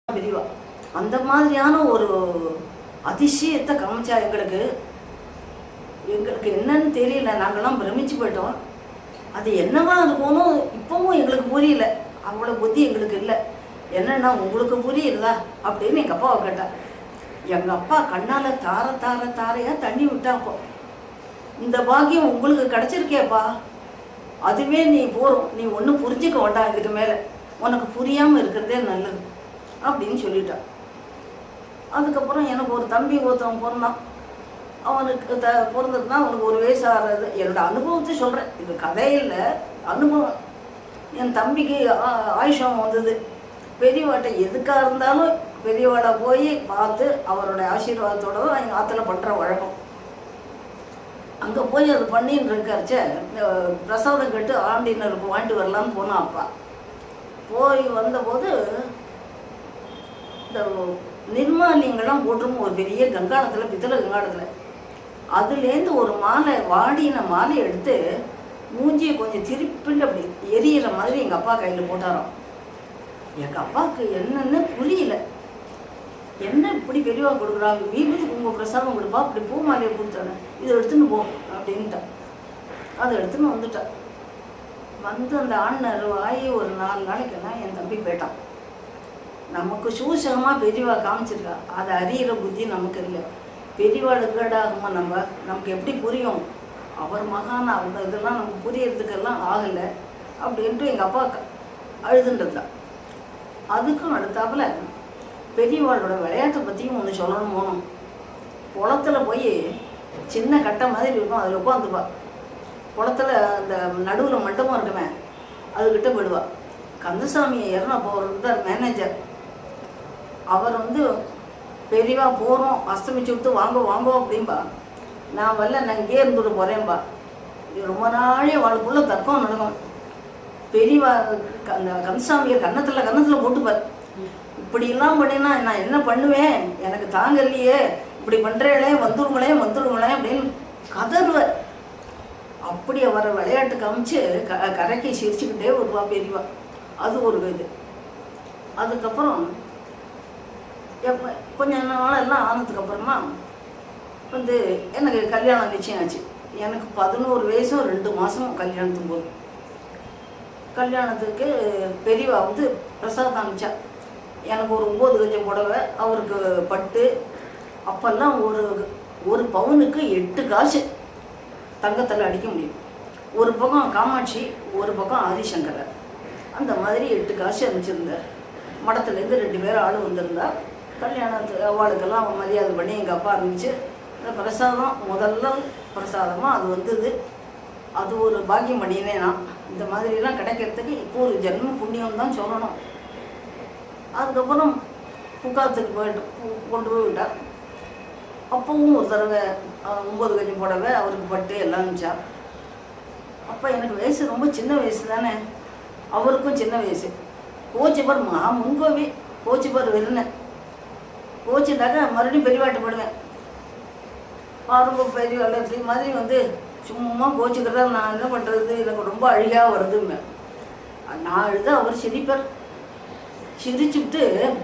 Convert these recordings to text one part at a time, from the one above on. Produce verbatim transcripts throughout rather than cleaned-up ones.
பெரியவா அந்த மாதிரியான ஒரு அதிசயத்தை காமிச்சா எங்களுக்கு. எங்களுக்கு என்னன்னு தெரியல, நாங்கள்லாம் பிரமிச்சு போயிட்டோம். அது என்னவா இருக்கும்னு இப்பவும் எங்களுக்கு புரியல, அவ்வளோ புத்தி எங்களுக்கு இல்லை. என்னன்னா உங்களுக்கு புரியுதா அப்படின்னு எங்கள் அப்பாவை கேட்டா. எங்கள் அப்பா கண்ணால் தார தார தாரையாக தண்ணி விட்டாப்போ, இந்த பாக்கியம் உங்களுக்கு கிடச்சிருக்கேப்பா, அதுவே நீ போகிறோம், நீ ஒன்றும் புரிஞ்சிக்க வேண்டாம், இதுக்கு மேலே உனக்கு புரியாமல் இருக்கிறதே நல்லது அப்படின்னு சொல்லிட்டான். அதுக்கப்புறம் எனக்கு ஒரு தம்பி ஒருத்தவன் பிறந்தான். அவனுக்கு த பிறந்ததுன்னா அவனுக்கு ஒரு வயசு ஆகிறது. என்னோடய அனுபவத்தை சொல்கிறேன், இது கதையில் அனுபவம். என் தம்பிக்கு ஆயுஷம் வந்தது. பெரியவாட்டை எதுக்காக இருந்தாலும் பெரியவாடை போய் பார்த்து அவரோட ஆசீர்வாதத்தோடு தான் எங்கள் ஆற்றுல பண்ணுற வழக்கம். அங்கே போய் அது பண்ணின்னு இருக்காச்ச பிரசாதம் கேட்டு ஆண்டினருக்கு வாங்கிட்டு வரலான்னு போனான் அப்பா. போய் வந்தபோது இந்த நிர்மாலிங்கெல்லாம் போட்டுரும் ஒரு பெரிய கங்காணத்தில், பித்தளை கங்காணத்தில். அதுலேருந்து ஒரு மாலை, வாடின மாலை எடுத்து மூஞ்சியை கொஞ்சம் திருப்பிண்டு அப்படி எரியிற மாதிரி எங்கள் அப்பா கையில் போட்டாராம். எங்கள் அப்பாவுக்கு என்னென்னு புரியல. என்ன இப்படி பெரியவா கொடுக்குறாங்க, வீட்டுக்கு உங்கள் பிரசாதம் கொடுப்பா, அப்படி பூ மாலையை கொடுத்தாங்க, இதை எடுத்துன்னு போ அப்படின்ட்டான். அதை எடுத்துன்னு வந்துட்டான். வந்து அந்த ஆண்னர் ஆகி ஒரு நாலு நாளைக்கெல்லாம் என் தம்பி போயிட்டான். நமக்கு சூசகமாக பெரியவா காமிச்சிருக்கா, அதை அறிகிற புத்தி நமக்கு இல்லை. பெரியவாடு கேடாகுமா, நம்ம நமக்கு எப்படி புரியும், அவர் மகான அவங்க இதெல்லாம் நமக்கு புரியறதுக்கெல்லாம் ஆகலை அப்படின்ட்டு எங்கள் அப்பா அழுதுன்றது தான். அதுக்கும் அடுத்தாப்புல பெரியவாளோட விளையாட்டை பற்றியும் ஒன்று சொல்லணும். போனோம் குளத்தில் போய் சின்ன கட்டை மாதிரி இருக்கும், அதில் உட்காந்துப்பா. குளத்தில் அந்த நடுவில் மண்டபம் இருக்குமே, அதுக்கிட்ட போயிடுவா. கந்தசாமியை இறன போகிறது தான் மேனேஜர். அவர் வந்து பெரியவா போகிறோம், அஸ்தமிச்சு விட்டு வாங்க வாங்கோ அப்படின்பா. நான் வரல, நான் இங்கே இருந்துட்டு போகிறேன்பா. இது ரொம்ப நாளே வாழ்க்குள்ள தர்க்கம் நடக்கும். பெரியவா அந்த கந்தசாமியை கன்னத்தில் கன்னத்தில் போட்டுப்பார். இப்படிலாம் பண்ணினா நான் என்ன பண்ணுவேன், எனக்கு தாங்கலையே, இப்படி பண்ணுறேளே, வந்துருங்களே வந்துருங்களே அப்படின்னு கதறுவார். அப்படி அவரை விளையாட்டு காமிச்சு க கரைக்கி சிரிச்சுக்கிட்டே வருவா பெரியவா. அது ஒரு இது. அதுக்கப்புறம் எப்போ கொஞ்சம் நாளெல்லாம் ஆனதுக்கப்புறமா வந்து எனக்கு கல்யாணம் நிச்சயம் ஆச்சு. எனக்கு பதினோரு வயசும் ரெண்டு மாதமும் கல்யாணத்துக்கு போது. கல்யாணத்துக்கு பெரியவா வந்து பிரசாதம் அனுப்பிச்சா. எனக்கு ஒரு ஒம்பது கஜம் புடவை, அவருக்கு பட்டு. அப்போல்லாம் ஒரு ஒரு பவுனுக்கு எட்டு காசு தங்கத்தில் அடிக்க முடியும். ஒரு பக்கம் காமாட்சி, ஒரு பக்கம் ஆதிசங்கரர், அந்த மாதிரி எட்டு காசு அனுப்பிச்சிருந்தார். மடத்துலேருந்து ரெண்டு பேர் ஆள் வந்திருந்தா. கல்யாணத்து அவளுக்கெல்லாம் அவன் மரியாதை பண்ணி எங்கள் அப்பா ஆரம்பிச்சு இந்த பிரசாதம் முதல்ல பிரசாதமாக அது வந்தது. அது ஒரு பாக்கியம் பண்ணினே நான். இந்த மாதிரிலாம் கிடைக்கிறதுக்கு இப்போ ஒரு ஜென்ம புண்ணியம் தான் சொல்லணும். அதுக்கப்புறம் புக்காத்துக்கு போயிட்டு கொண்டு போய் விட்டா. அப்பவும் ஒரு தடவை ஒம்பது கஜம் புடவை, அவருக்கு பட்டு எல்லாம் இருந்துச்சா. அப்போ எனக்கு வயசு ரொம்ப சின்ன வயசு தானே, அவருக்கும் சின்ன வயசு. கோச்சிப்பர் மா முன்கோவி கோச்சிப்பர் விருந்தேன். கோச்சிட்டாக்க மறுபடியும் பெரியவாட்டு போடுவேன். ரொம்ப பெரிய இப்படி மாதிரி வந்து சும்மா கோச்சிக்கிறதா நான் என்ன பண்ணுறது, எனக்கு ரொம்ப அழுகாக வருதுங்க. நான் அழுத அவர் சிரிப்பார். சிரிச்சுட்டு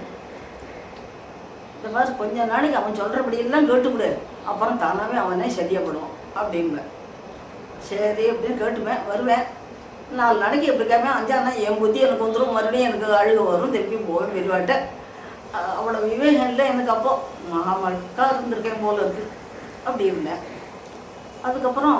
இந்த மாதிரி கொஞ்ச நாளைக்கு அவன் சொல்கிறபடியெல்லாம் கேட்டுவிடு, அப்புறம் தானாகவே அவனே சரியாகப்படுவான் அப்படிங்க. சரி அப்படின்னு கேட்டுவேன், வருவேன். நாலு நாளைக்கு எப்படி கேட்பேன், அஞ்சானா என் புத்தி எனக்கு வந்துடும், மறுபடியும் எனக்கு அழுக வரும், திருப்பி போவேன் பெரியவாட்டை. அவ்வளோ விவேகம் இல்லை எனக்கு. அப்போ மகாமக்கா இருந்திருக்கேன் போல இருக்குது அப்படி இருந்தேன். அதுக்கப்புறம்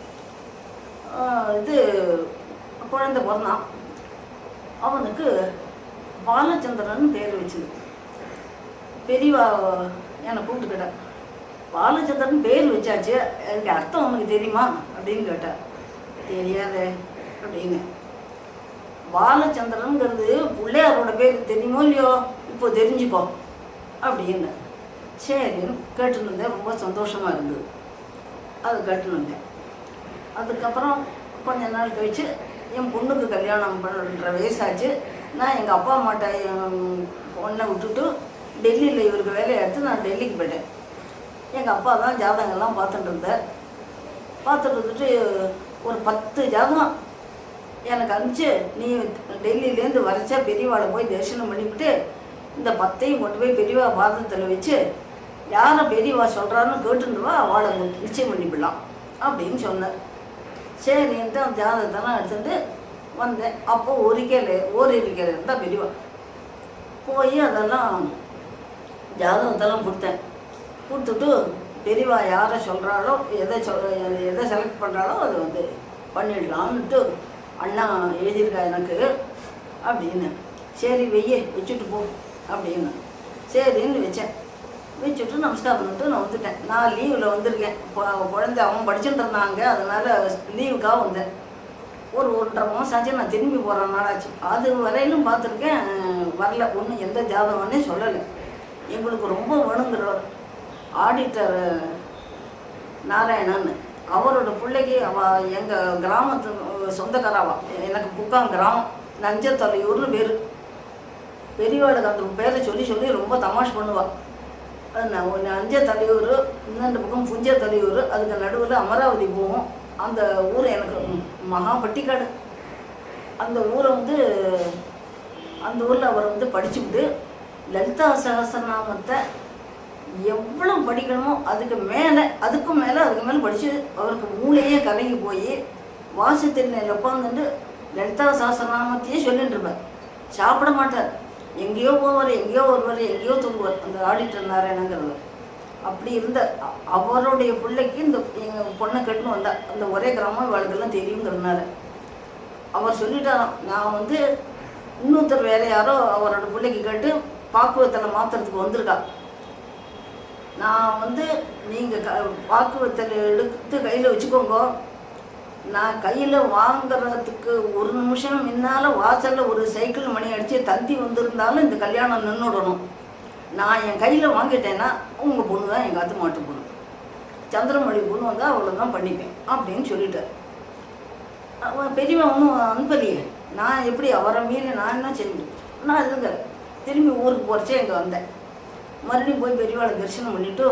இது குழந்தை பிறந்தான். அவனுக்கு பாலச்சந்திரன் பேர் வச்சுது. பெரியவா என்னை கூப்பிட்டுக்கிட்டேன். பாலச்சந்திரன் பேர் வச்சாச்சு, அதுக்கு அர்த்தம் அவனுக்கு தெரியுமா அப்படின்னு கேட்டார். தெரியாது அப்படின்னு. பாலச்சந்திரனுங்கிறது பிள்ளையாரோட பேர் தெரியுமோ இல்லையோ, இப்போ தெரிஞ்சுக்கோ அப்படின்னு. சரின்னு கேட்டுன்னு இருந்தேன். ரொம்ப சந்தோஷமாக இருந்தது, அது கேட்டுன்னு இருந்தேன். அதுக்கப்புறம் கொஞ்ச நாள் கழித்து என் பொண்ணுக்கு கல்யாணம் பண்ணுற வயசாச்சு. நான் எங்கள் அப்பா அம்மாட்ட பொண்ணை விட்டுட்டு டெல்லியில் இவருக்கு வேலையை எடுத்து நான் டெல்லிக்கு போயிட்டேன். எங்கள் அப்பா தான் ஜாதகங்கள்லாம் பார்த்துட்டு இருந்தார். பார்த்துட்டு இருந்துட்டு ஒரு பத்து ஜாதகம் எனக்கு அனுப்பிச்சு, நீ டெல்லியிலேருந்து வரைச்சா பெரியவாளை போய் தரிசனம் பண்ணிவிட்டு இந்த பத்தையும் கொண்டு போய் பெரியவா பாதத்தில் வச்சு யாரை பெரியவா சொல்கிறான்னு கேட்டுருவா அவளை நிச்சயம் பண்ணிவிடலாம் அப்படின்னு சொன்னார். சரின்ட்டு அந்த ஜாதகத்தெல்லாம் எடுத்துட்டு வந்தேன். அப்போ ஒரு கேளு ஒரு இருக்கையில் இருந்தால் பெரியவா போய் அதெல்லாம் ஜாதகத்தெல்லாம் கொடுத்தேன். கொடுத்துட்டு பெரியவா யாரை சொல்கிறாளோ எதை சொல் எதை செலக்ட் பண்ணுறாளோ அதை வந்து பண்ணிடலான்ட்டு அண்ணா எழுதியிருக்கா எனக்கு அப்படின்னு. சரி வெய்ய வச்சுட்டு போ அப்படின்னு சரின்னு வச்சேன். வச்சுட்டு நமஸ்காரம் பண்ணிட்டு நான் வந்துட்டேன். நான் லீவில் வந்திருக்கேன். குழந்தை அவன் படிச்சுட்டு இருந்தாங்க, அதனால் லீவுக்காக வந்தேன். ஒரு ஒன்றரை மாதம் ஆச்சு நான் திரும்பி போகிற நாளாச்சு. அது வரையிலும் பார்த்துருக்கேன், வரல. ஒன்றும் எந்த ஜாதகம்னே சொல்லலை. எங்களுக்கு ரொம்ப வேணுங்கிறவர் ஆடிட்டர் நாராயணன், அவரோட பிள்ளைக்கு அவ எங்கள் கிராமத்து சொந்தக்காராவா. எனக்கு புக்கான் கிராமம் நஞ்சத்தலையூர்னு பேர். பெரியவாளுக்கு அந்த பேரை சொல்லி சொல்லி ரொம்ப தமாஷ் பண்ணுவாள். அது ஒன்று அஞ்சத்தலையூர், இன்னொன்று பக்கம் புஞ்சத்தலையூர், அதுக்கு நடுவில் அமராவதி போகும். அந்த ஊர் எனக்கு மகா பட்டிக்காடு. அந்த ஊரை வந்து அந்த ஊரில் அவர் வந்து படிச்சுக்கிட்டு லலிதா சகஸ்ரநாமத்தை எவ்வளோ படிக்கணுமோ அதுக்கு மேலே அதுக்கும் மேலே அதுக்கு மேலே படித்து அவருக்கு மூளையே கலங்கி போய் வாசத்தின் உட்காந்துட்டு லலிதா சகஸ்ரநாமத்தையே சொல்லிட்டு இருப்பார். சாப்பிட மாட்டார். எங்கேயோ போவார், எங்கேயோ வருவார், எங்கேயோ தூங்குவார் அந்த ஆடிட்டர் நாராயணங்கிறவர். அப்படி இருந்த அவருடைய பிள்ளைக்கு இந்த எங்கள் பொண்ணை கட்டுன்னு வந்தால் அந்த ஒரே கிராமம் வாழ்க்கெல்லாம் தெரியுங்கிறதுனால அவர் சொல்லிட்டாராம், நான் வந்து இன்னொருத்தர் வேற யாரோ அவரோட பிள்ளைக்கு கேட்டு பாக்குவத்தில் மாற்றுறதுக்கு வந்திருக்கா. நான் வந்து நீங்கள் க பாக்குவத்தில் எடுத்து கையில் வச்சுக்கோங்க. நான் கையில் வாங்குறதுக்கு ஒரு நிமிஷம் முன்னால் வாசலில் ஒரு சைக்கிள் மணி அடித்து தந்தி வந்திருந்தாலும் இந்த கல்யாணம் நின்றுடணும். நான் என் கையில் வாங்கிட்டேன்னா உங்கள் பொண்ணு தான் எங்கள் அத்து மாட்டு பொண்ணு. சந்திரமொழி பொண்ணு வந்தால் அவ்வளோ தான் பண்ணிப்பேன் அப்படின்னு சொல்லிட்டார். பெரியவன் ஒன்றும் அனுப்பலையே. நான் எப்படி அவரை மீறி நான் என்ன செஞ்சேன்? நான் இதுங்க திரும்பி ஊருக்கு போகிறச்சே இங்கே வந்தேன். மறுபடியும் போய் பெரியவாளை தரிசனம் பண்ணிவிட்டு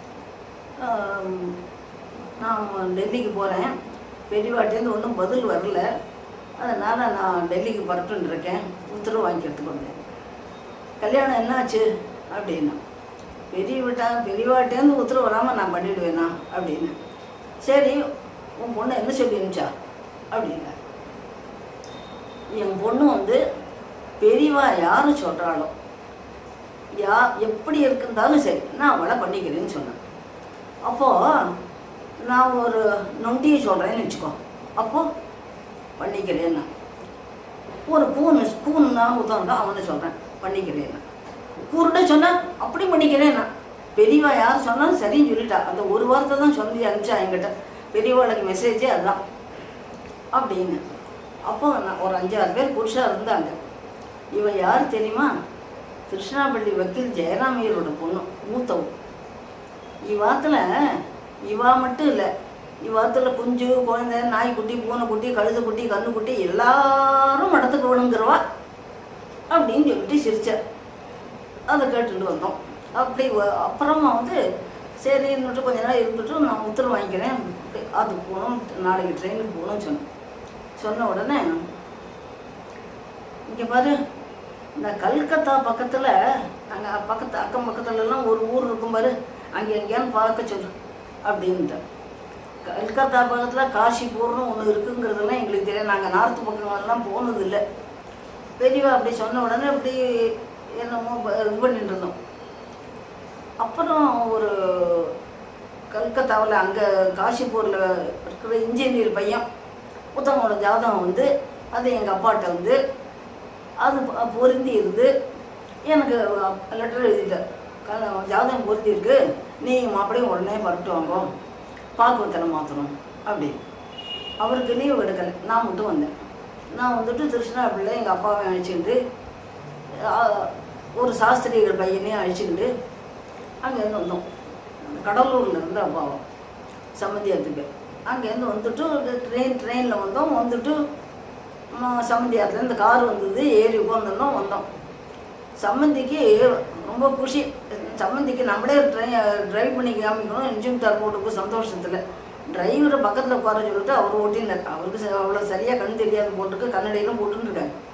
நான் டெல்லிக்கு போகிறேன். பெரியவாட்டேருந்து ஒன்றும் பதில் வரல. அதனால் நான் டெல்லிக்கு புறப்பட்டுன்னு இருக்கேன். உத்தரவு வாங்கிக்கிறதுக்கு வந்தேன். கல்யாணம் என்னாச்சு அப்படின்னா, பெரிய விட்டா பெரியவாட்டேருந்து உத்தரவு வராமல் நான் பண்ணிவிடுவேண்ணா அப்படின்னு. சரி உன் பொண்ணு என்ன சொல்லி இருந்துச்சா அப்படின்னா, என் பொண்ணு வந்து பெரியவா யாரும் சொல்கிறாளோ யா எப்படி இருக்குந்தாலும் சரி நான் அவளை பண்ணிக்கிறேன்னு சொன்னேன். அப்போது நான் ஒரு நொண்டியை சொல்கிறேன்னு வச்சுக்கோ, அப்போது பண்ணிக்கிறேன்னா ஒரு பூனு பூனு நான் உத்தவங்க அவனை சொல்கிறேன் பண்ணிக்கிறேன்னா, கூருட சொன்னால் அப்படி பண்ணிக்கிறேன்னா. பெரியவா யார் சொன்னாலும் சரின்னு சொல்லிட்டா. அந்த ஒரு வார்த்தை தான் சொல்லி அனுப்பிச்சா என்கிட்ட. பெரியவாளுக்கு மெசேஜே அதுதான் அப்படின்னு. அப்போ நான் ஒரு அஞ்சாறு பேர் புருஷாக இருந்தாங்க. இவன் யார் தெரியுமா? கிருஷ்ணாபள்ளி வக்கீல் ஜெயராமையரோட பொண்ணு, மூத்தவும். இவ்வாத்தில் இவா மட்டும் இல்லை, இவ்வாத்தில் குஞ்சு குழந்தை நாய்க்குட்டி பூனைக்குட்டி கழுதைக்குட்டி கண்ணுக்குட்டி எல்லாரும் மடத்துக்கு வேணுங்கிறவா அப்படின்னு சொல்லிட்டு சிரிச்சார். அதை கேட்டுட்டு வந்தோம். அப்படி அப்புறமா வந்து சரி இருந்துட்டு கொஞ்ச நேரம் இருந்துட்டு நான் உத்தரவு வாங்கிக்கிறேன், அதுக்கு போகணும், நாளைக்கு ட்ரெயினுக்கு போகணும்னு சொன்னேன். சொன்ன உடனே இங்கே பாரு, இந்த கல்கத்தா பக்கத்தில் அங்கே பக்கத்து அக்கம் பக்கத்துலலாம் ஒரு ஊர் இருக்கும் பாரு, அங்கே எங்கேயான்னு பார்க்க சொல்லு அப்படின்ட்டு. கல்கத்தா பக்கத்தில் காஷிப்பூர்னு ஒன்று இருக்குங்கிறதெல்லாம் எங்களுக்கு தெரியும். நாங்கள் நார்த்து பக்கங்கள்லாம் போனதில்லை. பெரியவா அப்படி சொன்ன உடனே அப்படி என்னமோ இது பண்ணிட்டு இருந்தோம். அப்புறம் ஒரு கல்கத்தாவில் அங்கே காஷிப்பூரில் இருக்கிற இன்ஜினியர் பையன் புத்தகோட ஜாதகம் வந்து அது எங்கள் அப்பாட்ட வந்து அது பொருந்தி இருந்து எனக்கு லெட்டர் எழுதிட்டார். ஜாதகம் பொருந்தி இருக்கு, நீ மாப்பிளையும் உடனே பரப்பிட்டு வாங்கோ, பாக்குவத்தில் மாற்றணும் அப்படி. அவருக்கு லீவ் எடுக்கலை, நான் மட்டும் வந்தேன். நான் வந்துட்டு திருஷ்ணாபள்ளியில் எங்கள் அப்பாவை அழைச்சிக்கிட்டு ஒரு சாஸ்திரிகள் பையனையும் அழைச்சிக்கிட்டு அங்கேருந்து வந்தோம். கடலூரில் இருந்து அப்பாவும் சம்மந்தியாத்துக்கு அங்கேருந்து வந்துட்டு ட்ரெயின் ட்ரெயினில் வந்தோம். வந்துட்டு சம்மந்தியாத்துல இந்த கார் வந்தது, ஏறி உட்காந்துருந்தோம் வந்தோம். சம்மந்திக்கு ரொம்ப குஷி. சம்மந்திக்கு நம்மளே ட்ரெயின் ட்ரைவ் பண்ணி காமிக்கணும் இன்ஜின் தார் போட்டுக்கு சந்தோஷத்தில். டிரைவரை பக்கத்தில் உட்கார சொல்லிட்டு அவர் ஓட்டினார். அவருக்கு அவ்வளோ சரியாக கண் தெரியாது போட்டுருக்கு, கண்ணடையிலும் போட்டுருக்காங்க.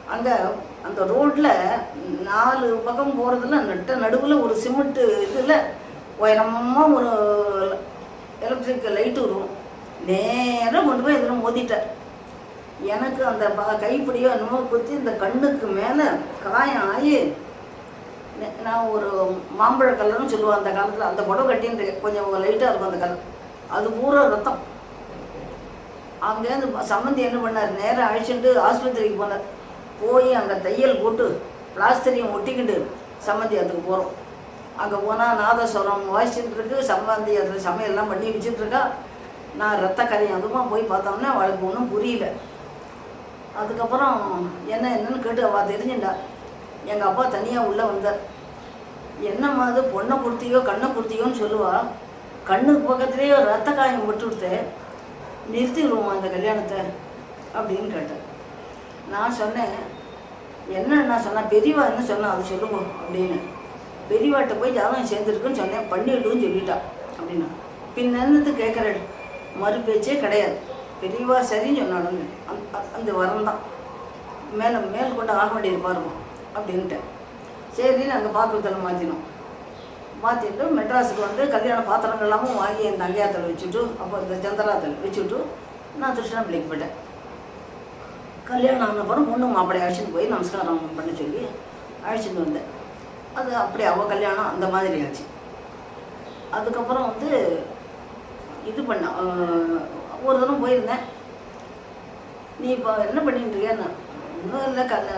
அங்கே அந்த ரோட்டில் நாலு பக்கம் போகிறதுல நட்ட நடுவில் ஒரு சிமெண்ட்டு இதில் உயரமாக ஒரு எலக்ட்ரிக் லைட்டு வரும். நேராக கொண்டு போய் இதில் மோதிட்டார். எனக்கு அந்த கைப்பிடியோ என்னமோ குத்தி இந்த கண்ணுக்கு மேலே காயம் ஆகி, நான் ஒரு மாம்பழ கலர்னு சொல்லுவேன் அந்த காலத்தில், அந்த புடவை கட்டின்னு கொஞ்சம் லைட்டாக இருக்கும் அந்த கலர், அது பூரா ரத்தம். அங்கேருந்து சம்மந்தி என்ன பண்ணார், நேராக அழைச்சிட்டு ஆஸ்பத்திரிக்கு போனார். போய் அங்கே தையல் போட்டு பிளாஸ்டரையும் ஒட்டிக்கிட்டு சம்மந்தி அதுக்கு போகிறோம். அங்கே போனால் நாதஸ்வரம் வாசிச்சுட்டு இருக்கு, சம்மந்தி அதில் சமையல்லாம் பண்ணி வச்சுட்ருக்கா. நான் ரத்த கரையும் அதுவும் போய் பார்த்தோம்னா அவளுக்கு ஒன்றும் புரியல. அதுக்கப்புறம் என்ன என்னன்னு கேட்டு அவள் தெரிஞ்சுட்டா. எங்கள் அப்பா தனியாக உள்ளே வந்தார். என்னம்மா அது பொண்ணை கொடுத்தியோ கண்ணை கொடுத்தியோன்னு சொல்லுவாள். கண்ணுக்கு பக்கத்துலேயே ரத்த காயம் விட்டு கொடுத்து நிறுத்திடுவோமா அந்த கல்யாணத்தை அப்படின்னு கேட்டேன். நான் சொன்னேன், என்ன நான் சொன்னேன், பெரியவா என்ன சொன்னேன் அது சொல்லுங்க அப்படின்னு. பெரியவாட்ட போய் ஜாதகம் சேர்ந்துருக்குன்னு சொன்னேன், பண்ணிவிடுன்னு சொல்லிட்டா அப்படின்னா. பின் என்னது கேட்குறேன், மறு பேச்சே கிடையாது. பெரியவா சரின்னு சொன்னாலும் அந் அந்த வரம் தான் மேலே மேல் கொண்டு ஆக வேண்டியது பாருங்க அப்படின்ட்டேன். சரின்னு அங்கே பாத்திரத்தில் மாற்றினோம். மாற்றிட்டு மெட்ராஸுக்கு வந்து கல்யாண பாத்திரங்கள் எல்லாமும் வாங்கி என் தங்கையாத்தில் வச்சுட்டு, அப்போ இந்த சந்திராத்தில் வச்சுட்டு நான் திருச்சிராப்பள்ளிக்கு போயிட்டேன். கல்யாணம் ஆனப்புறம் பொண்ணு மாப்பிள்ளை அழைச்சிட்டு போய் நமஸ்காரம் பண்ண சொல்லி அழைச்சிட்டு வந்தேன். அது அப்படி அவள் கல்யாணம் அந்த மாதிரி ஆச்சு. அதுக்கப்புறம் வந்து இது பண்ண ஒரு தரம் போயிருந்தேன். நீ இப்போ என்ன பண்ணிட்டு இருக்கேன்னு, இன்னும் இல்லை கல்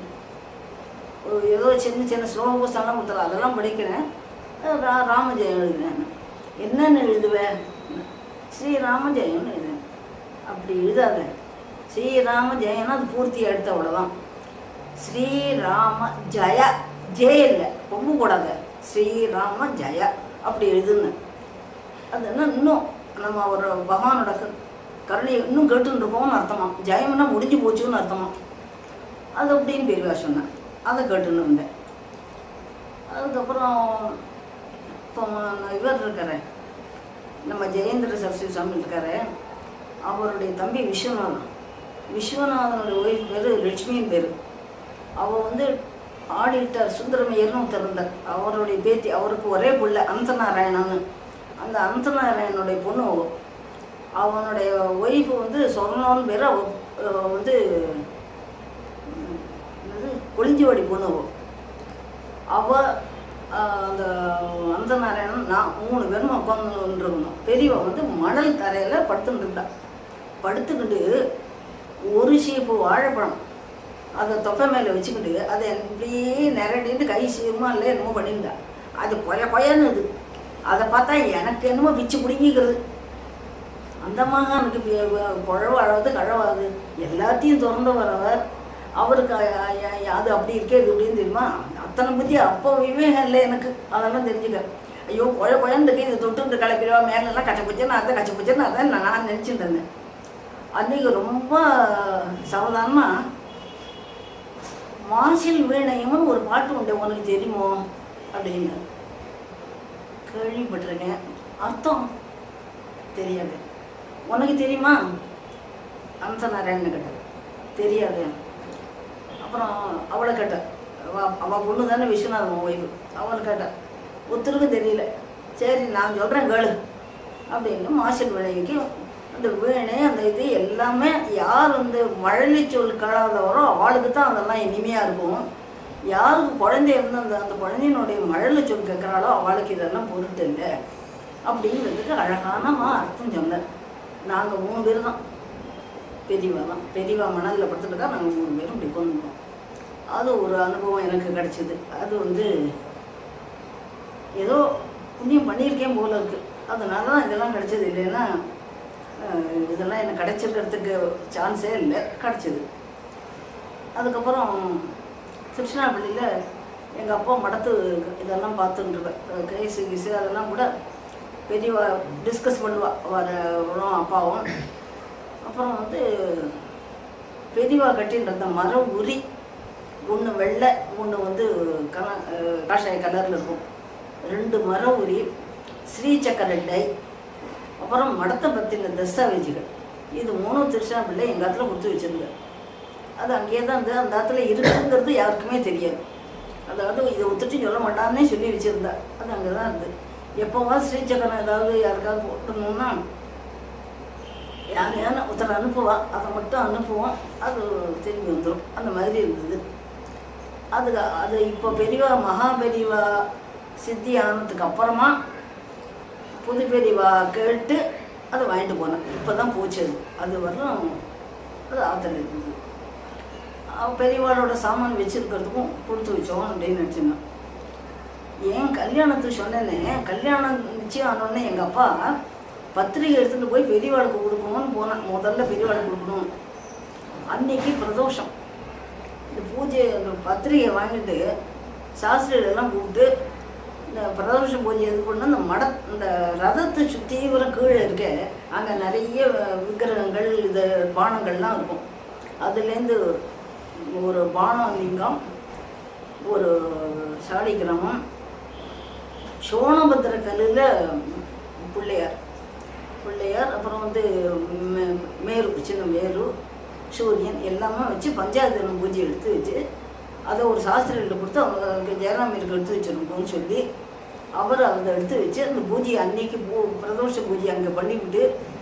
ஏதோ சின்ன சின்ன ஸ்லோ புஸ்தகம்லாம் கொடுத்தல அதெல்லாம் படிக்கிறேன். ரா ராமஜெயம் எழுதுனேன். என்னென்னு எழுதுவேன், ஸ்ரீராமஜெயம்னு எழுதுவேன். அப்படி எழுதாத, ஸ்ரீராம ஜெயன்னா அது பூர்த்தி எடுத்த அவ்வளோதான். ஸ்ரீராம ஜய ஜெய இல்லை, ரொம்ப கூடாது, ஸ்ரீராம ஜய அப்படி எழுதுன்னு. அது என்ன இன்னும் நம்ம ஒரு பகவானோட கருணையை இன்னும் கேட்டுன்னு இருக்கோம்னு அர்த்தமா. ஜெயம்னா முடிஞ்சு போச்சுன்னு அர்த்தமா. அது அப்படின்னு பெரியவா சொன்னேன், அதை கேட்டுன்னு இருந்தேன். அதுக்கப்புறம் இப்போ இவர் இருக்காரு, நம்ம ஜெயேந்திர சரஸ்வதி சுவாமி இருக்காரு, அவருடைய தம்பி விஸ்வநாதன். விஸ்வநாதனுடைய ஒய்ஃப் பேர் லட்சுமியின் பேர். அவள் வந்து ஆடிட்டர் சுந்தரமையர்னு ஒருத்தர் இருந்தார், அவருடைய பேத்தி. அவருக்கு ஒரே பிள்ளை அனந்தநாராயணன்னு. அந்த அனந்தநாராயணனுடைய பொண்ணு அவனுடைய ஒய்ஃபு வந்து சொர்ணோன்னு பேர். அவள் வந்து என்னது கொளிஞ்சிவாடி பொண்ணு. அவள் அந்த அனந்தநாராயணன் நான் மூணு பேரும் உட்காந்துருக்கணும். பெரியவன் வந்து மணல் தரையில் படுத்துட்டு இருந்தா. படுத்துக்கிட்டு ஒரு சீப்பு வாழைப்பழம் அதை தொப்பை மேலே வச்சுக்கிட்டு அதை இப்படியே நிரடிட்டு கை சீரமாக இல்லை என்னமோ பண்ணியிருந்தா. அது கொய கொயன்னு. அதை பார்த்தா எனக்கு என்னமோ பிச்சு பிடிங்கிக்கிறது. அந்த மகானுக்கு குழவாழாது கழவாது எல்லாத்தையும் திறந்து வரவர். அவருக்கு அது அப்படி இருக்கே இது அப்படின்னு தெரியுமா. அத்தனை பற்றி அப்போ விவேகம் இல்லை எனக்கு, அதெல்லாம் தெரிஞ்சுக்க. ஐயோ குழ குழந்துக்கு இது தொட்டு கிளப்பிடுவா மேலெல்லாம் கச்சை பிச்சைன்னு அதை கச்சை பிச்சைன்னு அதான் நான் நினச்சிட்டு இருந்தேன். அன்றைக்கி ரொம்ப சாவதானமாக மாசில் வீணையம்னு ஒரு பாட்டு உண்டு, உனக்கு தெரியுமோ அப்படின்னு. கேள்விப்பட்டிருக்கேன், அர்த்தம் தெரியாது. உனக்கு தெரியுமா அனந்தநாராயணன் கேட்ட. தெரியாது. அப்புறம் அவளை கேட்ட, அவள் அவள் பொண்ணு தானே விஸ்வநாதன் ஒய்ஃபு. அவளை கேட்ட, ஒருத்தருக்கும் தெரியல. சரி நான் சொல்கிறேன் கேளு அப்படின்னு. மாசில் வீணைக்கு அந்த வீணை அந்த இது எல்லாமே யார் வந்து மழலை சொல் கழாதவரோ அவளுக்கு தான் அதெல்லாம் இனிமையாக இருக்கும். யாருக்கு குழந்தை இருந்து அந்த அந்த குழந்தையினுடைய மழலை சொல் கேட்குறாளோ அவளுக்கு இதெல்லாம் பொருட்டு இல்லை அப்படிங்கிறதுக்கு அழகான அர்த்தம் சொன்னார். நாங்கள் மூணு பேர் தான், பெரியவா தான். பெரியவா மணலில் படுத்துட்டுக்கா நாங்கள் மூணு பேரும் இப்படி கொண்டுட்டோம். அது ஒரு அனுபவம் எனக்கு கிடச்சிது. அது வந்து ஏதோ புண்ணியம் பண்ணியிருக்கேன் போல இருக்குது. அதனால தான் இதெல்லாம் கிடச்சிது. இல்லைன்னா இதெல்லாம் எனக்கு கிடச்சிருக்கிறதுக்கு சான்ஸே இல்லை, கிடச்சிது. அதுக்கப்புறம் திருச்சிராப்பள்ளியில் எங்கள் அப்பா மடத்து இதெல்லாம் பார்த்துட்டுருப்பேன். கேஸு கீஸு அதெல்லாம் கூட பெரியவா டிஸ்கஸ் பண்ணுவா வரும் அப்பாவும். அப்புறம் வந்து பெரியவா கட்டின்னு இருந்த மரம் உரி ஒன்று வெள்ளை ஒன்று வந்து கல காஷாய கலரில் இருக்கும். ரெண்டு மரம் உரி, ஸ்ரீசக்கரட்டை, அப்புறம் மடத்தை பற்றின தஸ்தாவேஜுகள், இது மூணும் திருச்சிராப்பள்ளியில் எங்கள் இடத்துல கொடுத்து வச்சுருந்தேன். அது அங்கேயே தான் இருந்து அந்த இடத்துல இருக்குங்கிறது யாருக்குமே தெரியாது. அதாவது இதை ஒத்துட்டு சொல்ல மாட்டான்னே சொல்லி வச்சுருந்தா. அது அங்கே தான் இருந்து எப்போவாது ஸ்ரீசக்கரம் ஏதாவது யாருக்காவது போட்டணும்னா யாரையான ஒருத்தர் அனுப்புவா, அதை மட்டும் அனுப்புவோம், அது திரும்பி வந்துடும். அந்த மாதிரி இருந்தது. அது அது இப்போ பெரியவா மகா பெரியவா சித்தி ஆனதுக்கு அப்புறமா புது பெரியவா கேட்டு அதை வாங்கிட்டு போனேன். இப்போ தான் போச்சு. அது அது வரலாம் அது ஆற்றல் இருந்தது. பெரியவாளோட சாமான் வச்சுருக்கிறதுக்கும் கொடுத்து வச்சோம் அப்படின்னு நினச்சிருந்தேன். ஏன் கல்யாணத்துக்கு சொன்னேன்னே, கல்யாணம் நிச்சயம் ஆனோடனே எங்கள் அப்பா பத்திரிகை எடுத்துகிட்டு போய் பெரியவாளுக்கு கொடுக்கணும்னு போனேன். முதல்ல பெரியவாளுக்கு கொடுக்கணும். அன்னைக்கு பிரதோஷம். இந்த பூஜை அந்த பத்திரிகை வாங்கிட்டு சாஸ்திரிகளெல்லாம் கூப்பிட்டு இந்த பிரதோஷ பூஜை இது பண்ணால் இந்த மட இந்த ரதத்தை சுத்தீவிரம் கீழே இருக்க அங்கே நிறைய விக்கிரகங்கள் இது பானங்கள்லாம் இருக்கும். அதுலேருந்து ஒரு பானலிங்கம், ஒரு சாடி கிராமம், சோனபத்திர கல்லில் பிள்ளையார் பிள்ளையார் அப்புறம் வந்து மே மேரு சின்ன மேரு சூரியன் எல்லாமே வச்சு பஞ்சாயத்து பூஜை எடுத்து வச்சு அதை ஒரு சாஸ்திரிகிட்ட கொடுத்து அவங்க ஜெயராமிற்கு எடுத்து வச்சிருக்கோம்னு சொல்லி அவர் அதை எடுத்து வச்சு அந்த பூஜையை அன்னைக்கு பூ பிரதோஷ பூஜை அங்கே பண்ணிவிட்டு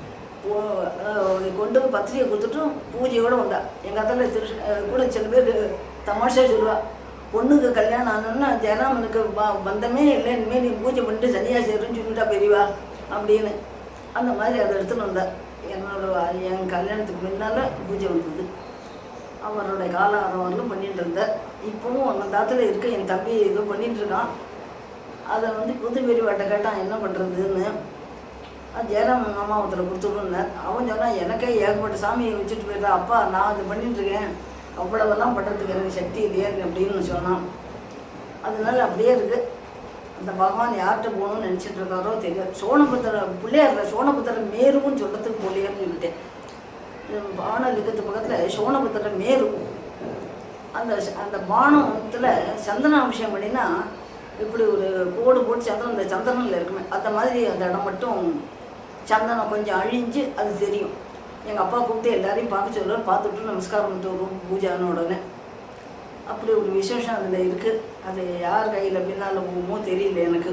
கொண்டு போய் பத்திரிகை கொடுத்துட்டும் பூஜையோடு வந்தா. எங்கள் அத்தால திரு கூட சில பேர் தமாஷா சொல்லுவா, பொண்ணுக்கு கல்யாணம் ஆனோன்னா ஜெயராமனுக்கு பந்தமே இல்லை, இனிமேல் நீ பூஜை பண்ணிட்டு சன்னியாசிருன்னு சொல்லிட்டா பெரியவா அப்படின்னு. அந்த மாதிரி அதை எடுத்துன்னு வந்தார். என்னோட என் கல்யாணத்துக்கு முன்னால் பூஜை வந்தது. அவருடைய காலம் வரலும் பண்ணிகிட்டு இருந்தார். இப்போவும் அந்த தாத்தில் இருக்க என் தம்பி ஏதோ பண்ணிகிட்ருக்கான். அதை வந்து புது பெரியவாட்ட கேட்டான் என்ன பண்ணுறதுன்னு. அது ஜெயராம மாமாவத்தில் கொடுத்துருந்தார். அவன் சொன்னால் எனக்கே ஏகப்பட்ட சாமியை வச்சுட்டு போயிட்டா, அப்பா நான் அது பண்ணிட்டுருக்கேன், அவ்வளவெல்லாம் பண்ணுறதுக்கு எனக்கு சக்தி இல்லையா அப்படின்னு சொன்னான். அதனால அப்படியே இருக்குது. அந்த பகவான் யார்கிட்ட போகணும்னு நினச்சிட்டு இருக்காரோ தெரியாது. சோனபுத்திர பிள்ளையார் சோனபுத்திர மேருன்னு சொல்கிறதுக்கு பிள்ளையார்னு சொல்லிட்டேன். பானலிங்கத்து பக்கத்தில் சோனபுத்திர மேரு. அந்த அந்த பானத்தில் சந்தனாபிஷேகம் பண்ணினா இப்படி ஒரு கோடு போட்டு சந்திரன் இந்த சந்திரனில் இருக்குமே அந்த மாதிரி அந்த இடம் மட்டும் சந்தனம் கொஞ்சம் அழிஞ்சு அது தெரியும். எங்கள் அப்பா கூப்பிட்டு எல்லாரையும் பார்க்க சொல்லுவார். பார்த்துட்டு நமஸ்காரம் பண்ணிட்டு வரும் பூஜான உடனே. அப்படி ஒரு விசேஷம் அதில் இருக்குது. அது யார் கையில் பின்னால் போகுமோ தெரியல எனக்கு.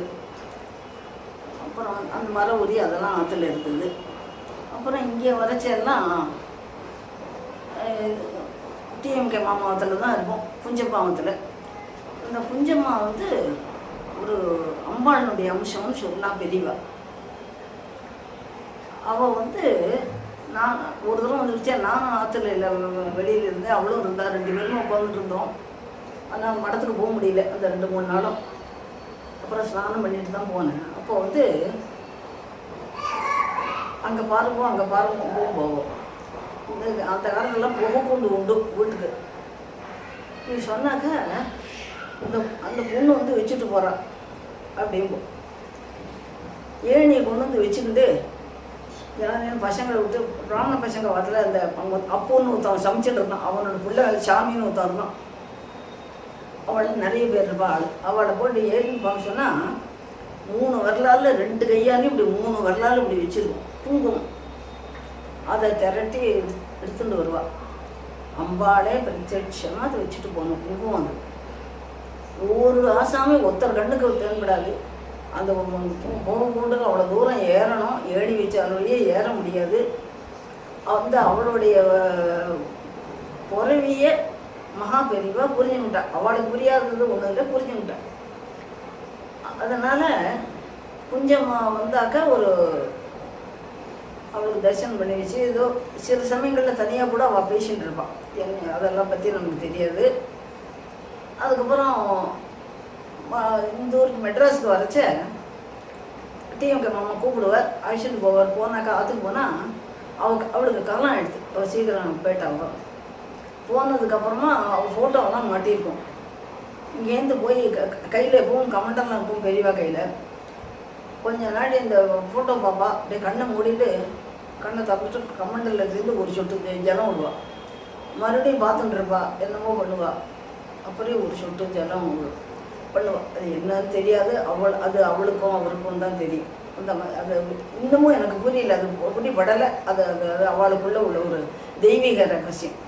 அப்புறம் அந்த மர உரி அதெல்லாம் ஆற்றுல இருக்குது. அப்புறம் இங்கே வரைச்செல்லாம் டிஎம்கே மாமாவத்தில் தான் இருக்கும், புஞ்சப்பாவத்தில். இந்த புஞ்சம்மா வந்து ஒரு அம்பாளுடைய அம்சம்னு சொல்லலாம் பெரியவா. அவள் வந்து நான் ஒரு தூரம் வந்துருச்சா, நானும் ஆற்றுல இல்லை வெளியில் இருந்தேன், அவளும் இருந்தா, ரெண்டு பேரும் உட்காந்துட்டு இருந்தோம். ஆனால் மடத்துக்கு போக முடியல அந்த ரெண்டு மூணு நாளும். அப்புறம் ஸ்நானம் பண்ணிட்டு தான் போனேன். அப்போ வந்து அங்கே பாருவோம் அங்கே பாருவோம் போகும் போவோம். இந்த அந்த காலத்துலலாம் புகை கொண்டு உண்டு வீட்டுக்கு. நீ சொன்னாக்க இந்த அந்த பொண்ணு வந்து வச்சுட்டு போகிறான் அப்படிம்போ. ஏணியை கொண்டு வந்து வச்சுக்கிட்டு யாரையும் பசங்களை விட்டு பிராமண பசங்க வரல. அந்த அவங்க அப்போன்னு ஒருத்தவன் சமைச்சிட்டு இருந்தான், அவனோட பிள்ளை சாமின்னு ஒருத்தன் இருந்தான். அவள் நிறைய பேர் இருப்பாள். அவளை போட்டு ஏறின்னு பார்க்க சொன்னால் மூணு வரலாறு ரெண்டு கையாலையும் இப்படி மூணு வரலாறு இப்படி வச்சுருக்கோம் குங்குமம். அதை திரட்டி எடுத்துட்டு வருவாள். அம்பாளே பிரத்யட்சமாக அதை வச்சுட்டு போகணும் குங்குமம். அது ஒவ்வொரு ஆசாமி ஒருத்தர் கண்ணுக்கு தென்படாது. அந்த போக கொண்டு அவ்வளோ தூரம் ஏறணும், ஏடி வச்சாலேயே ஏற முடியாது. அந்த அவளுடைய புறவியே மகா பெரியவா புரிஞ்சுக்கிட்டா. அவளுக்கு புரியாதது ஒன்றும் இல்லை, புரிஞ்சுக்கிட்டா. அதனால் குஞ்சம்மா வந்தாக்கா ஒரு அவளுக்கு தரிசனம் பண்ணி வச்சு ஏதோ சில சமயங்களில் தனியாக கூட அவள் பேசிகிட்டு இருப்பாள். என்ன அதெல்லாம் பற்றி நமக்கு தெரியாது. அதுக்கப்புறம் இந்த ஊருக்கு மெட்ராஸுக்கு வரைச்ச டிஎம்கே மாமா கூப்பிடுவார், அழைச்சிட்டு போவார். போனாக்கா ஆற்றுக்கு போனால் அவளுக்கு அவளுக்கு கலாம் எடுத்து அவள் சீக்கிரம் போயிட்டாங்க. போனதுக்கப்புறமா அவள் ஃபோட்டோவெல்லாம் மாட்டியிருக்கோம். இங்கேருந்து போய் க கையில் எப்பவும் கமெண்டெல்லாம் இருக்கும் பெரியவா கையில். கொஞ்ச நாள் இந்த ஃபோட்டோ பாப்பா அப்படியே கண்ணை மூடிட்டு கண்ணை தப்பிட்டு கமெண்டில் இருந்து ஒரு சொட்டு ஜலம் விடுவாள். மறுபடியும் பார்த்துட்டு இருப்பா, என்னமோ பண்ணுவாள். அப்படியே ஒரு சொட்டு ஜலம் பண்ணுவாள். அது என்னன்னு தெரியாது. அவள் அது அவளுக்கும் அவருக்கும் தான் தெரியும். அந்த மாதிரி அது இன்னமும் எனக்கு புரியல, அது புரியப்படலை. அது அது அது அவளுக்குள்ள உள்ள ஒரு தெய்வீக ரகசியம்.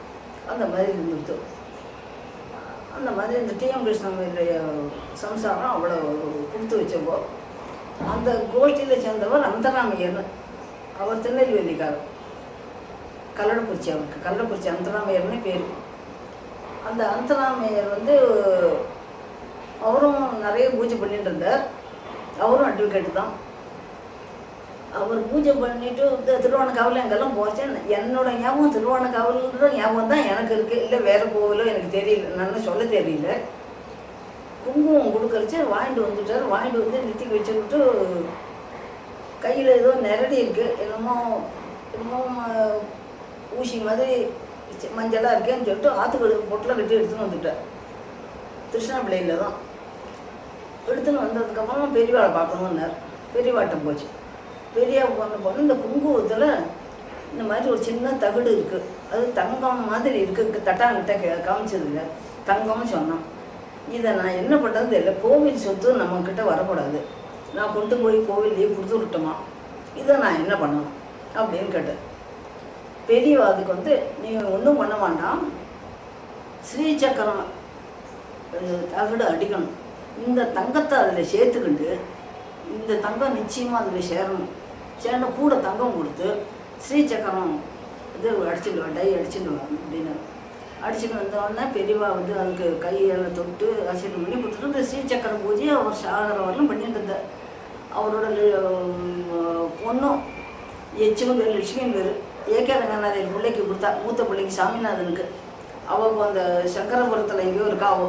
அந்த மாதிரி இருந்துட்டு. அந்த மாதிரி இந்த டிஎம் கிருஷ்ணனுடைய சம்சாரம் அவ்வளோ கொடுத்து வச்சப்போ அந்த கோஷ்டியில் சேர்ந்தவர் அந்தராமையர்னு, அவர் திருநெல்வேலிக்காரர், கல்லடக்குறிச்சி, அவருக்கு கல்லடக்குறிச்சி அந்தராமையர்னு பேர். அந்த அந்தராமையர் வந்து அவரும் நிறைய பூஜை பண்ணிட்டு இருந்தார். அவரும் அட்வொகேட்டு தான். அவர் பூஜை பண்ணிட்டு திருவானைக்காவல் எங்கெல்லாம் போச்சேன். என்னோட ஞாபகம் திருவானைக்காவல்ன்ற ஞாபகம் தான் எனக்கு இருக்குது. இல்லை வேறு கோவிலோ எனக்கு தெரியல, நான் சொல்ல தெரியல. குங்குமம் கொடுக்கறச்சு வாங்கிட்டு வந்துட்டார். வாங்கிட்டு வந்து நிறுத்தி வச்சுக்கிட்டு கையில் ஏதோ நிரடி இருக்குது, என்னமோ என்னமோ ஊசி மாதிரி மஞ்சளாக இருக்கேன்னு சொல்லிட்டு ஆற்றுக்கடு பொட்டில் கட்டி எடுத்துன்னு வந்துட்டார். திருஷ்ணாபிள்ளையில் தான் எடுத்துன்னு வந்ததுக்கப்புறம் பெரியவாளை பார்க்கணுன்னார். பெரியவாட்டை போச்சு. பெரிய போன போன இந்த குங்குமத்தில் இந்த மாதிரி ஒரு சின்ன தகடு இருக்குது, அது தங்கம் மாதிரி இருக்குது, தட்டாங்கிட்ட கே காமிச்சதில்ல, தங்கம்னு சொன்னான். இதை நான் என்ன பண்ணுறது தெரியல, கோவில் சொத்து நம்மக்கிட்ட வரக்கூடாது, நான் கொண்டு போய் கோவில்லையே கொடுத்து விட்டோமா, இதை நான் என்ன பண்ணணும் அப்படின்னு கேட்டேன். பெரியவா அதுக்கு வந்து நீ ஒன்றும் பண்ண வேண்டாம், ஸ்ரீசக்கரம் தகடு அடிக்கணும், இந்த தங்கத்தை அதில் சேர்த்துக்கிண்டு இந்த தங்கம் நிச்சயமாக அதில் சேரணும், சேர்ந்து கூட தங்கம் கொடுத்து ஸ்ரீசக்கரம் இது அடிச்சுடுவேன், டை அடிச்சுடுவேன் அப்படின்னு அடிச்சுட்டு வந்தோடனே பெரியவா வந்து அதுக்கு கையெல்லாம் தொட்டு ஆசீர்வாதம் பண்ணி கொடுத்துட்டு இந்த ஸ்ரீசக்கரம் பூஜையை அவர் சாகர வரலும் பண்ணிட்டு இருந்தார். அவரோட பொண்ணும் எச்சும் பேர் லட்சுமியும் பேர் ஏகேதங்கநாதர் பிள்ளைக்கு கொடுத்தா, மூத்த பிள்ளைக்கு சாமிநாதனுக்கு. அவள் அந்த சங்கரபுரத்தில் எங்கேயோ இருக்கா. அவள்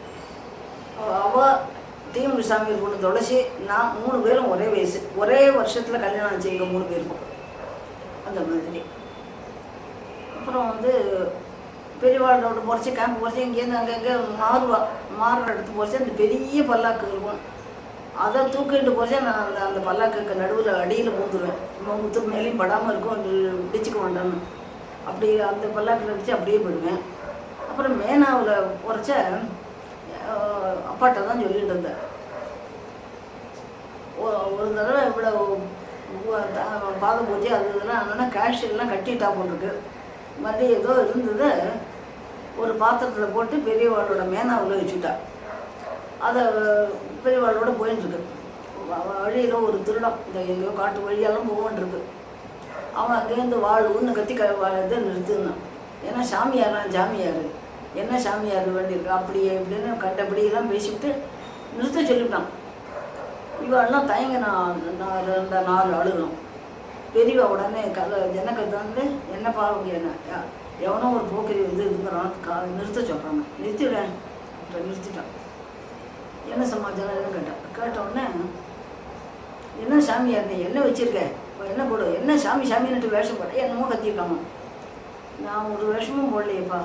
அவள் தீம் சாமி பொண்ணு துளசி நான் மூணு பேரும் ஒரே வயசு, ஒரே வருஷத்தில் கல்யாணம் ஆச்சு எங்கள் மூணு பேருக்கும். அந்த மாதிரி அப்புறம் வந்து பெரியவாளோட போகிறச்சி கேம்ப் போகிறச்சி இங்கேருந்து அங்கங்கே மாறுவா, மாறுற இடத்துக்கு போகிறச்சி அந்த பெரிய பல்லாக்கு இருக்கும், அதை தூக்கிட்டு போகிறச்சே நான் அந்த அந்த பல்லாக்குக்கு நடுவில் அடியில் பூந்துருவேன், முத்து மேலேயும் படாமல் இருக்கும், பிடிச்சிக்க வேண்டாம்னு. அப்படி அந்த பல்லாக்கில் வச்சு அப்படியே போயிடுவேன். அப்புறம் மேனாவில் போகிறச்ச அப்பாட்ட தான் சொல்லிட்டு இருந்தேன். ஒரு தடவை இவ்வளோ பாத பூஜை அது இதெல்லாம் ஆனால் கேஷ் எல்லாம் கட்டிட்டா போட்டிருக்கு, மறுபடியும் ஏதோ இருந்தது ஒரு பாத்திரத்தில் போட்டு பெரியவாளோட மேனாவில் வச்சுட்டா. அதை பெரியவாளோட போயின்ட்டுருக்கு. வழியில் ஒரு திருடம் இந்த எங்கேயோ காட்டு வழியெல்லாம் போகன்ட்டுருக்கு. அவன் அங்கேருந்து வாழ் ஒன்று கத்தி க இதை நிறுத்துனான். ஏன்னா சாமியாரான், சாமியார் என்ன சாமியார் வேண்டியிருக்கு அப்படியே இப்படின்னு கண்டபடியெல்லாம் பேசிவிட்டு நிறுத்த சொல்லிவிட்டான். இவெல்லாம் தயங்க நான் ரெண்டு நாலு அழுகணும். பெரியவா உடனே கதை எனக்கு வந்து என்ன பாருங்க, என்ன எவனோ ஒரு போக்கரி வந்து இருக்கிறான், கா நிறுத்த சொல்கிறாங்க, நிறுத்திவிடேன் நிறுத்திட்டான். என்ன சமாச்சாரம் கேட்டேன். கேட்டவுடனே என்ன சாமியார் நீ என்ன வச்சுருக்க, என்ன போடு, என்ன சாமி சாமின்னுட்டு வேஷம் போட, என்னமோ கத்திருக்காமா. நான் ஒரு வேஷமும் போடலையேப்பா.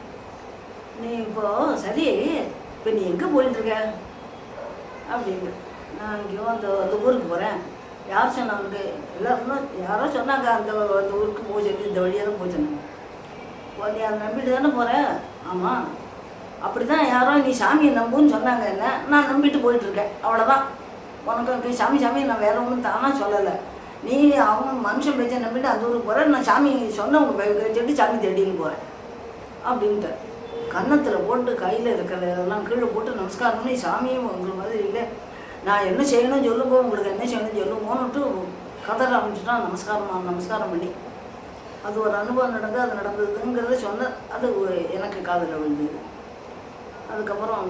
நீ இப்போ சரி இப்போ நீ எங்கே போயிட்டுருக்க அப்படின்னு. நான் இங்கேயும் அந்த அந்த ஊருக்கு போகிறேன். யார் சொன்னாங்க, எல்லாருமே யாரோ சொன்னாங்க அந்த அந்த ஊருக்கு போய் சொல்லி இந்த வழியாக தான் போய் சொன்னாங்க. நீ அதை நம்பிட்டு தானே போகிறேன். ஆமாம், அப்படி தான் யாரோ நீ சாமியை நம்புன்னு சொன்னாங்க, என்ன நான் நம்பிட்டு போயிட்டுருக்கேன், அவ்வளோதான். உனக்கு சாமி சாமி நான் வேற ஒன்றும் தானாக சொல்லலை, நீ அவங்க மனுஷன் பேச்சை நம்பிட்டு அந்த ஊருக்கு போகிறேன், நான் சாமி சொன்னவங்க சொல்லிட்டு சாமி தேடின்னு போகிறேன் அப்படின்ட்டு. கன்னத்தில் போட்டு கையில் இருக்கிறதெல்லாம் கீழே போட்டு நமஸ்காரம் பண்ணி, சாமியும் உங்களை மாதிரி இல்லை, நான் என்ன செய்யணும் சொல்லுங்க, உங்களுக்கு என்ன செய்யணும் சொல்லுங்கன்னுட்டு கதற ஆரம்பிச்சுட்டான். நமஸ்காரம் நமஸ்காரம் பண்ணி அது ஒரு அனுபவம் நடந்து அது நடந்ததுங்கிறத சொன்ன அது எனக்கு காதில் விழுந்தது. அதுக்கப்புறம்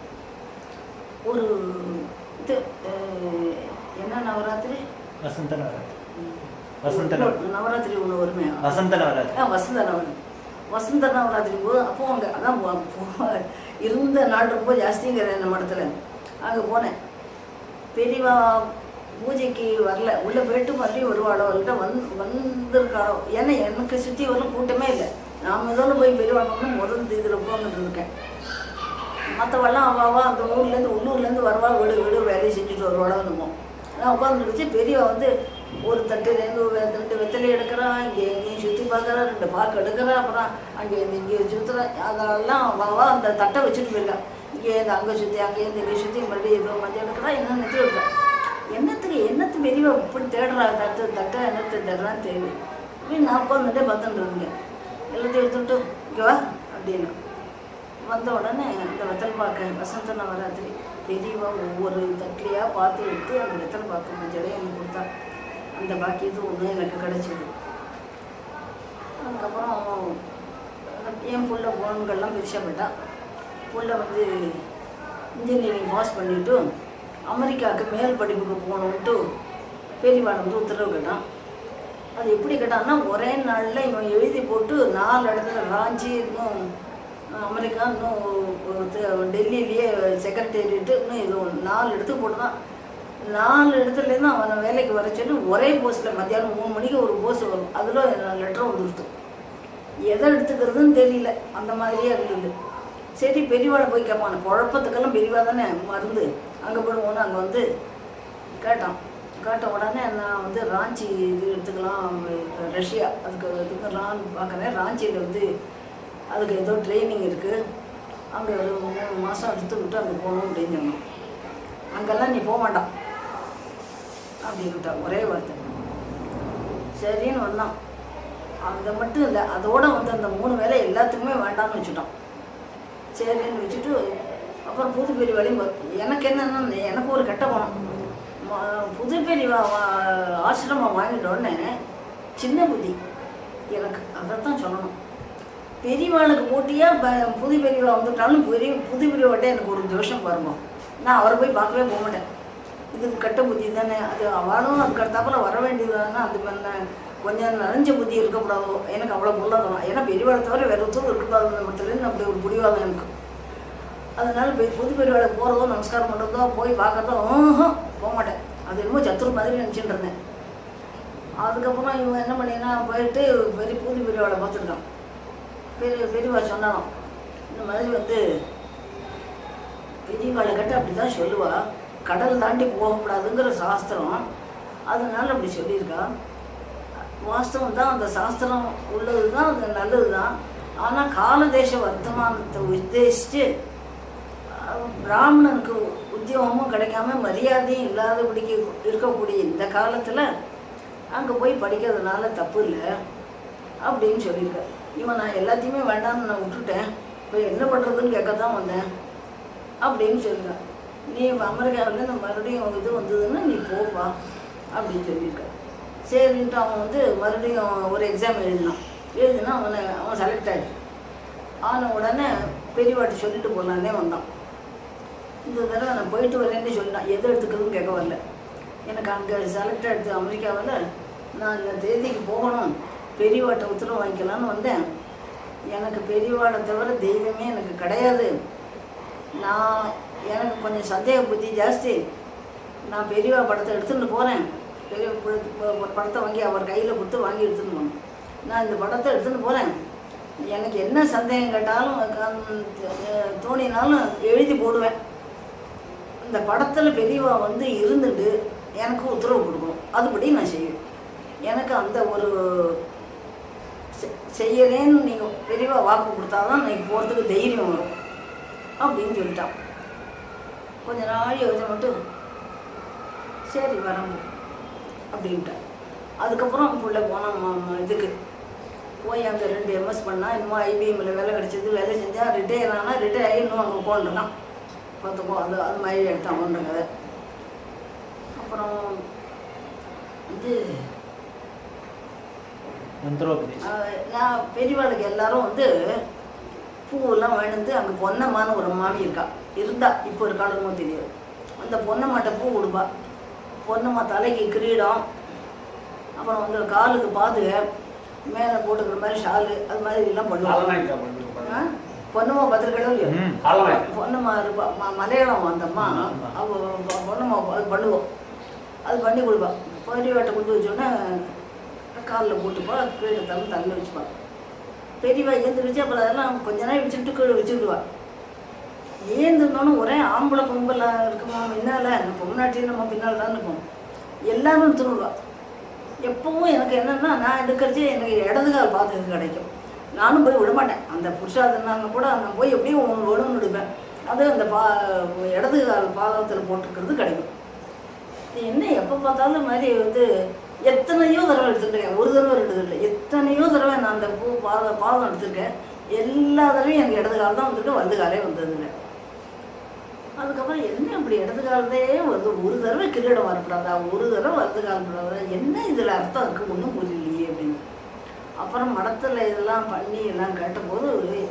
ஒரு இது என்ன நவராத்திரி வசந்த நவராத்திரி வசந்த நவராத்திரி ஒன்று வருமே, வசந்த நவராத்திரி ஆ வசந்த நவராத்திரி வசந்த நவராத்திரி போது அப்போ அங்கே அதான் இருந்த நாள் ரொம்ப ஜாஸ்திங்கிற நம்ம இடத்துல அங்கே போனேன். பெரியவா பூஜைக்கு வரல, உள்ளே போயிட்டு மறுபடியும் வருவாளோ அவள்கிட்ட வந் வந்திருக்காளோ, ஏன்னா எனக்கு சுற்றி வரலும் கூட்டமே இல்லை. நான் முதல்ல போய் பெரியவா பண்ணணும் முதல் இதில் உட்காந்துட்டு இருக்கேன். மற்றவெல்லாம் அவாவா அந்த ஊர்லேருந்து உள்ளூர்லேருந்து வருவா, வீடு வீடு வேலையை செஞ்சுட்டு வருவாளோ என்னமோ. நான் உட்காந்துருச்சு. பெரியவா வந்து ஒரு தட்டுலேருந்து ரெண்டு வெத்தலை எடுக்கிறான், இங்கே எங்கேயும் சுற்றி பார்க்குறா, ரெண்டு பார்க்க எடுக்கிறா, அப்புறம் அங்கே இங்கே சுற்றுறா, அதெல்லாம் அவாவா அந்த தட்டை வச்சுட்டு போயிருக்கா. இங்கேருந்து அங்கே சுற்றி அங்கேருந்து இங்கே சுற்றி மறுபடியும் ஏதோ மஞ்சள் எடுக்கிறா, என்ன நிறுத்தி வைக்கிறா. என்னத்துக்கு என்னத்து பெரியவா இப்படி தேடுறா, தட்டு தட்டை என்னத்து தேடுறான்னு தெரியும் அப்படின்னு நான் உட்காந்துட்டே பார்த்துட்டு இருந்தேன். எல்லாத்தையும் எடுத்துட்டு இங்கே வா அப்படின்னு வந்த உடனே அந்த வெத்தலை பாக்க வசந்த நவராத்திரி பெரியவா ஒவ்வொரு தட்டிலையாக பார்த்து எடுத்து அந்த வெத்தலை பாக்க மஞ்சளையும் எனக்கு கொடுத்தா. அந்த பாக்கியது ஒன்று எனக்கு கிடச்சிது. அதுக்கப்புறம் என் புள்ள போன்கள்லாம் பெருசாக போயிட்டா. புள்ள வந்து இன்ஜினியரிங் பாஸ் பண்ணிவிட்டு அமெரிக்காவுக்கு மேல் படிப்புக்கு போகணுன்ட்டு பெரியவாள் வந்து உத்தரவு கேட்டான். அது எப்படி கேட்டான்னா ஒரே நாளில் இவன் எழுதி போட்டு நாலு இடத்துல ராஞ்சி, இன்னும் அமெரிக்கா, இன்னும் டெல்லியிலேயே செக்ரட்டேரியட்டு, இன்னும் இது நாலு இடத்துக்கு போட்டு தான் நாலு இடத்துலேருந்து அவனை வேலைக்கு வர சொல்லி ஒரே போஸ்ட்டில் மத்தியானம் மூணு மணிக்கு ஒரு போஸ் வரும். அதில் லெட்டரும் வந்துடுத்து. எதை எடுத்துக்கிறதுன்னு தெரியல, அந்த மாதிரியே இருந்தது. சரி பெரியவாளை போய் கேட்பான். குழப்பத்துக்கெல்லாம் பெரியவா தானே மருந்து. அங்கே போடுவோன்னு அங்கே வந்து கேட்டான். கேட்ட உடனே நான் வந்து ராஞ்சி இது எடுத்துக்கலாம், ரஷ்யா அதுக்கு எடுத்துக்கலான்னு பார்க்குறேன். ராஞ்சியில் வந்து அதுக்கு ஏதோ ட்ரைனிங் இருக்குது, அங்கே ஒரு மூணு மாதம் எடுத்து விட்டு அங்கே போகணும் அப்படின்னு சொன்னோம். அங்கெல்லாம் நீ போக மாட்டான் அப்படின்னுட்டா ஒரே வார்த்தை. சரின்னு வந்தான். அதை மட்டும் இல்லை, அதோடு வந்து அந்த மூணு வேலை எல்லாத்துக்குமே வேண்டாம்னு வச்சுட்டான். சரின்னு வச்சுட்டு அப்புறம் புது பெரியவாளையும் எனக்கு என்னென்னா எனக்கு ஒரு கெட்ட குணம். புது பெரியவா ஆசிரமம் வாங்கிட்டோடனே சின்ன புத்தி எனக்கு அதைத்தான் சொல்லணும். பெரியவாளுக்கு போட்டியாக புது பெரியவா வந்துட்டாலும் பெரிய புது பெரியவாட்டே எனக்கு ஒரு தோஷம் வருமா. நான் அவரை போய் பார்க்கவே போக மாட்டேன். இதுக்கு கெட்ட புத்தி தானே, அது அவளும் அதுக்கு அடுத்தாப்புல வர வேண்டியதுதானே. அது பண்ண கொஞ்சம் நிறைஞ்ச புத்தி இருக்கக்கூடாதோ, எனக்கு அவ்வளோ பொருளாதாரம். ஏன்னா பெரியவாளை தவிர வேறு ஒருத்தரும் இருக்கக்கூடாது நம்மளத்துலேருந்து அப்படி ஒரு பிடிவாதம் எனக்கு. அதனால புது பெரியவாளை போகிறதோ நமஸ்காரம் பண்ணுறதோ போய் பார்க்கறதோ போக மாட்டேன். அது என்னமோ சத்துரு மாதிரி நினச்சிட்டு இருந்தேன். அதுக்கப்புறம் இவன் என்ன பண்ணினா போயிட்டு பெரிய புது பெரியவாளை பார்த்துருக்கான். பெரிய பெரியவா சொன்னாலும் இந்த மாதிரி வந்து பெரியவாளை கட்ட அப்படி தான் சொல்லுவா, கடல் தாண்டி போகக்கூடாதுங்கிற சாஸ்திரம், அதனால அப்படி சொல்லியிருக்கா. வாஸ்தவம் தான், அந்த சாஸ்திரம் உள்ளது தான், அது நல்லது தான். ஆனால் காலதேச வர்த்தமானத்தை உத்தேசித்து பிராமணனுக்கு உத்தியோகமும் கிடைக்காம மரியாதையும் இல்லாதபடிக்கு இருக்கக்கூடிய இந்த காலத்தில் அங்கே போய் படிக்கிறதுனால தப்பு இல்லை அப்படின்னு சொல்லியிருக்கார். இவன் நான் எல்லாத்தையுமே வேண்டாம்னு நான் விட்டுட்டேன், இப்போ என்ன பண்ணுறதுன்னு கேட்க தான் வந்தேன் அப்படின்னு சொல்லியிருக்கேன். நீ அமெரிக்காவில் நான் மறுபடியும் இது வந்ததுன்னா நீ போப்பா அப்படின்னு சொல்லியிருக்க. சரின்ட்டு அவன் வந்து மறுபடியும் ஒரு எக்ஸாம் எழுதினான். எழுதினா அவனை அவன் செலக்ட் ஆகிட்டு ஆன உடனே பெரியவாட்டி சொல்லிட்டு போகலான்னே வந்தான். இந்த தடவை நான் போயிட்டு வரேன்னு சொல்லிட்டான். எது எடுத்துக்கிறதுன்னு கேட்க வரல. எனக்கு அங்கே செலக்ட் ஆகிடுது அமெரிக்காவில், நான் இந்த தேதிக்கு போகணும், பெரியவாட்டை உத்தரவு வாங்கிக்கலான்னு வந்தேன். எனக்கு பெரியவாடை தவிர தெய்வமே எனக்கு கிடையாது. நான் எனக்கு கொஞ்சம் சந்தேக புத்தி ஜாஸ்தி. நான் பெரியவா படத்தை எடுத்துகிட்டு போகிறேன். பெரிய படத்தை வாங்கி அவர் கையில் கொடுத்து வாங்கி எடுத்துகிட்டு போகணும். நான் இந்த படத்தை எடுத்துகிட்டு போகிறேன். எனக்கு என்ன சந்தேகம் கேட்டாலும் தோணினாலும் எழுதி போடுவேன். இந்த படத்தில் பெரியவா வந்து இருந்துட்டு எனக்கு உத்தரவு கொடுக்கணும், அதுபடி நான் செய்வேன். எனக்கு அந்த ஒரு செய்யறேன்னு நீங்கள் பெரியவா வாக்கு கொடுத்தாதான் எனக்கு போகிறதுக்கு தைரியம் வரும் அப்படின்னு சொல்லிட்டான். கொஞ்ச நாள் யோசனை மட்டும் சரி வரோம் அப்படின்ட்டான். அதுக்கப்புறம் பிள்ளை போனால் இதுக்கு போய் அங்கே ரெண்டு எம்எஸ் பண்ணால் இன்னும் ஐபிஎம்மில் வேலை கிடச்சிது. வேலை செஞ்சால் ரிட்டையர் ஆனால் ரிட்டையர் ஆகி இன்னும் அங்கே போகணுன்னா பார்த்துக்கோ, அது அது மாதிரி எடுத்தான் ஒன்றுங்க. அப்புறம் இது நான் பெரியவாளுக்கு எல்லாரும் வந்து பூவெல்லாம் வேணுந்து அங்கே பொன்னம்மான்னு ஒரு மாமி இருக்கா, இருந்தா இப்போ இருக்காளுமோ தெரியாது. அந்த பொன்னம்மாட்ட பூ கொடுப்பா. பொன்னம்மா தலைக்கு கிரீடம், அப்புறம் வந்து காலுக்கு பாதுகை, மேலே போட்டுக்கிற மாதிரி ஷாலு, அது மாதிரி எல்லாம் பண்ணுவாங்க. பொன்னம்மா பார்த்துருக்கோ இல்லையோ, பொன்னம்மா இருப்பா மலையாளம் வந்தம்மா, அவ பொன்னம்மா அது பண்ணுவோம், அது பண்ணி கொடுப்பா. பெரியவாட்டை கொண்டு வச்சோன்னா காலில் போட்டுப்பா, கீழே தள்ளி தள்ளி வச்சுப்பா. பெரியவா ஏந்திரிச்சு அப்புறம் அதெல்லாம் கொஞ்ச நாள் வச்சுட்டு கீழே வச்சுக்கிடுவா. ஏந்திருந்தோன்னு ஒரே ஆம்பளை பொம்பலாக இருக்குமா, முன்னால் பொம்நாட்டியும் நம்ம பின்னால் தான் இருக்கும், எல்லாரும் எடுத்துடுவா. எப்பவும் எனக்கு என்னென்னா நான் எடுக்கிறச்சே எனக்கு இடது கால் பாதத்துக்கு கிடைக்கும். நானும் போய் விடமாட்டேன். அந்த புருஷாதனாங்க கூட நான் போய் எப்படியும் ஒன்று விடணும்னு எடுப்பேன். அது அந்த பா இடது கால் பாதத்தில் போட்டுக்கிறது கிடைக்கும். என்ன எப்போ பார்த்தாலும் மாதிரி வந்து எத்தனையோ தடவை எடுத்துருக்கேன், ஒரு தடவை ரெண்டு தடவை எத்தனையோ தடவை நான் அந்த பூ பாத பாதம் எடுத்திருக்கேன். எல்லா தடவையும் எனக்கு இடது கால் தான் வந்திருக்கு, வலது காலே வந்ததில்லை. அதுக்கப்புறம் என்ன இப்படி இடது காலத்தே வந்து ஒரு தடவை கிரீடம் வரப்படாதா, ஒரு தடவை வலது கால் படாதா, என்ன இதில் அர்த்தம் இருக்குது ஒன்றும் புரியலையே அப்படின்னு. அப்புறம் மடத்தில் இதெல்லாம் பண்ணி எல்லாம் கேட்டபோது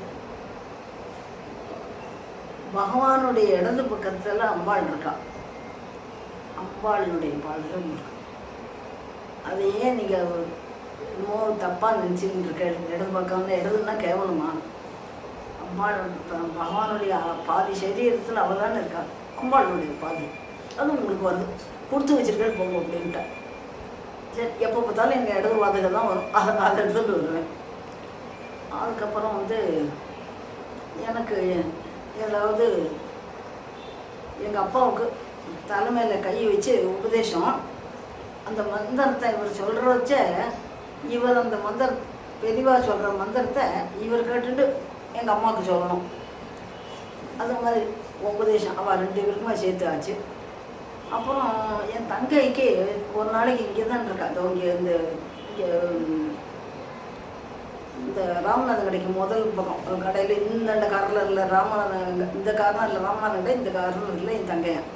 பகவானுடைய இடது பக்கத்தில் அம்பாள் இருக்கா, அம்பாளுடைய பாதகம் இருக்கு. அதை ஏன் நீங்கள் இன்னும் தப்பாக நினச்சின்னு இருக்க, இடது பக்கம்னா இடதுன்னா கேவலமா? அம்பாள் பகவானுடைய பாதி சரீரத்தில் அவள் தானே இருக்கா, அம்பாளுடைய பாதி அது உங்களுக்கு வருது, கொடுத்து வச்சிருக்கேன் போங்க அப்படின்ட்டா. சரி, எப்போ பார்த்தாலும் எனக்கு இடது வாதகம் தான் வரும், அதை அதை எடுத்துகிட்டு வருவேன். அதுக்கப்புறம் வந்து எனக்கு ஏதாவது எங்கள் அப்பாவுக்கு தலைமையில் கை வச்சு உபதேசம், அந்த மந்திரத்தை இவர் சொல்கிற வச்ச இவர் அந்த மந்திர பெரிவா சொல்கிற மந்திரத்தை இவர் கேட்டுட்டு எங்கள் அம்மாவுக்கு சொல்லணும். அது மாதிரி உபதேசம் அவள் ரெண்டு பேருக்குமே சேர்த்து ஆச்சு. அப்புறம் என் தங்கைக்கு ஒரு நாளைக்கு இங்கே தான் இருக்கா, அதோ இங்கே இந்த இங்கே இந்த ராமநாதன் கடைக்கு முதல் பக்கம் கடையில் இந்த கார்னரில் ராமநாதன், இந்த கார்னரில் ராமநாதன் கடை, இந்த கார்னரில் என் தங்கையன்.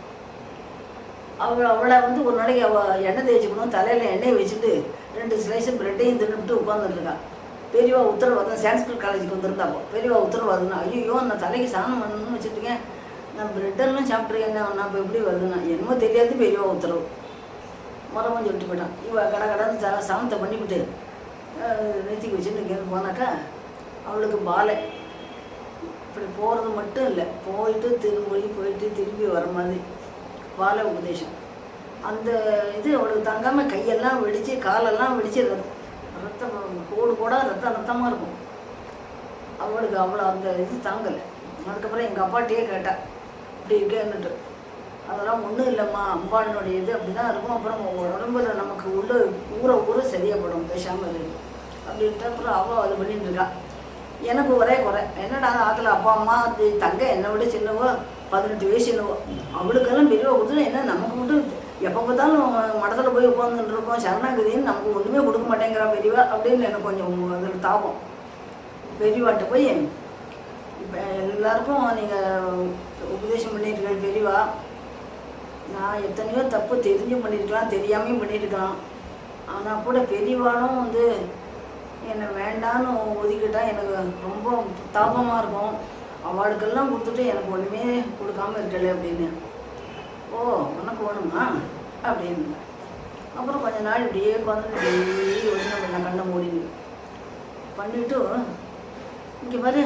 அவள் அவளை வந்து ஒரு நாளைக்கு அவள் எண்ணெய் தேய்ச்சிக்கணும், தலையில் எண்ணெயை வச்சுட்டு ரெண்டு ஸ்லைஸும் ப்ரெட்டையும் தின்னுட்டு உட்காந்துட்டுருக்கா. பெரியவா உத்தரவாதம் சான்ஸ்கிரிட் காலேஜுக்கு வந்துருந்தாப்போ பெரியவா உத்தரவாதம்னா, ஐயோ நான் தலைக்கு சாணம் பண்ணணும்னு வச்சுட்டுருக்கேன், நான் ப்ரெட்டெல்லாம் சாப்பிட்ருக்கேன், நான் இப்போ எப்படி வருதுன்னா என்னமோ தெரியாது பெரியவா உத்தரவு மரமும் சொல்லிட்டு போயிட்டான். இவள் கடை கடைன்னு சா சாணத்தை பண்ணிவிட்டு நெத்திக்கு வச்சுட்டு இங்கேருந்து போனாக்கா அவளுக்கு பாலை இப்படி போகிறது மட்டும் இல்லை, போயிட்டு திரும்பி போயிட்டு திரும்பி வர மாதிரி பாலை உபதேசம். அந்த இது அவளுக்கு தங்காமல் கையெல்லாம் வெடித்து காலெல்லாம் வெடித்து ரத்தம் கோடு கூட ரத்தம் ரத்தமாக இருக்கும். அவளுக்கு அவ்வளோ அந்த இது தாங்கலை. அதுக்கப்புறம் எங்கள் அப்பாட்டையே கேட்டாள் இப்படி இருக்கேன்னுட்டு. அதெல்லாம் ஒன்றும் இல்லைம்மா, அம்பாளுடைய இது அப்படி தான் இருக்கும், அப்புறம் உடம்புல நமக்கு உள்ள ஊற ஊற சரியாப்படும் பேசாமல் இருக்கு அப்படின்ட்டு. அப்புறம் அவள் அது பண்ணிட்டு இருக்கா. எனக்கு ஒரே குறை என்னடா ஆற்றுல அப்பா அம்மா அது தங்க என்னை விட சின்னவோ பதினெட்டு வயசு என்னவோ, அவளுக்கெல்லாம் பெரியவா கொடுத்து என்ன நமக்கு மட்டும் எப்போ பார்த்தாலும் மடத்தில் போய் உட்காந்துட்டு இருக்கோம், சரணாகதின்னு நமக்கு ஒன்றுமே கொடுக்க மாட்டேங்கிறான் பெரியவா அப்படின்னு எனக்கு கொஞ்சம் அதில் தாபம். பெரியவாட்ட போய் இப்போ எல்லாருக்கும் நீங்கள் உபதேசம் பண்ணியிருக்கீங்க பெரியவா, நான் எத்தனையோ தப்பு தெரிஞ்சும் பண்ணியிருக்கலாம் தெரியாமையும் பண்ணியிருக்கலாம், ஆனால் கூட பெரியவாலும் வந்து என்னை வேண்டான்னு ஒதுக்கிட்டா எனக்கு ரொம்ப தாபமாக இருக்கும், அவளுக்கெல்லாம் கொடுத்துட்டு எனக்கு ஒன்றுமே கொடுக்காமல் இருக்கல அப்படின்னு. ஓ உனக்கு வேணுமா அப்படின்னு. அப்புறம் கொஞ்ச நாள் இப்படியே உட்காந்து டெய்லி யோசனை பண்ண கண்ணை மூடினு பண்ணிவிட்டு இங்கே பாரு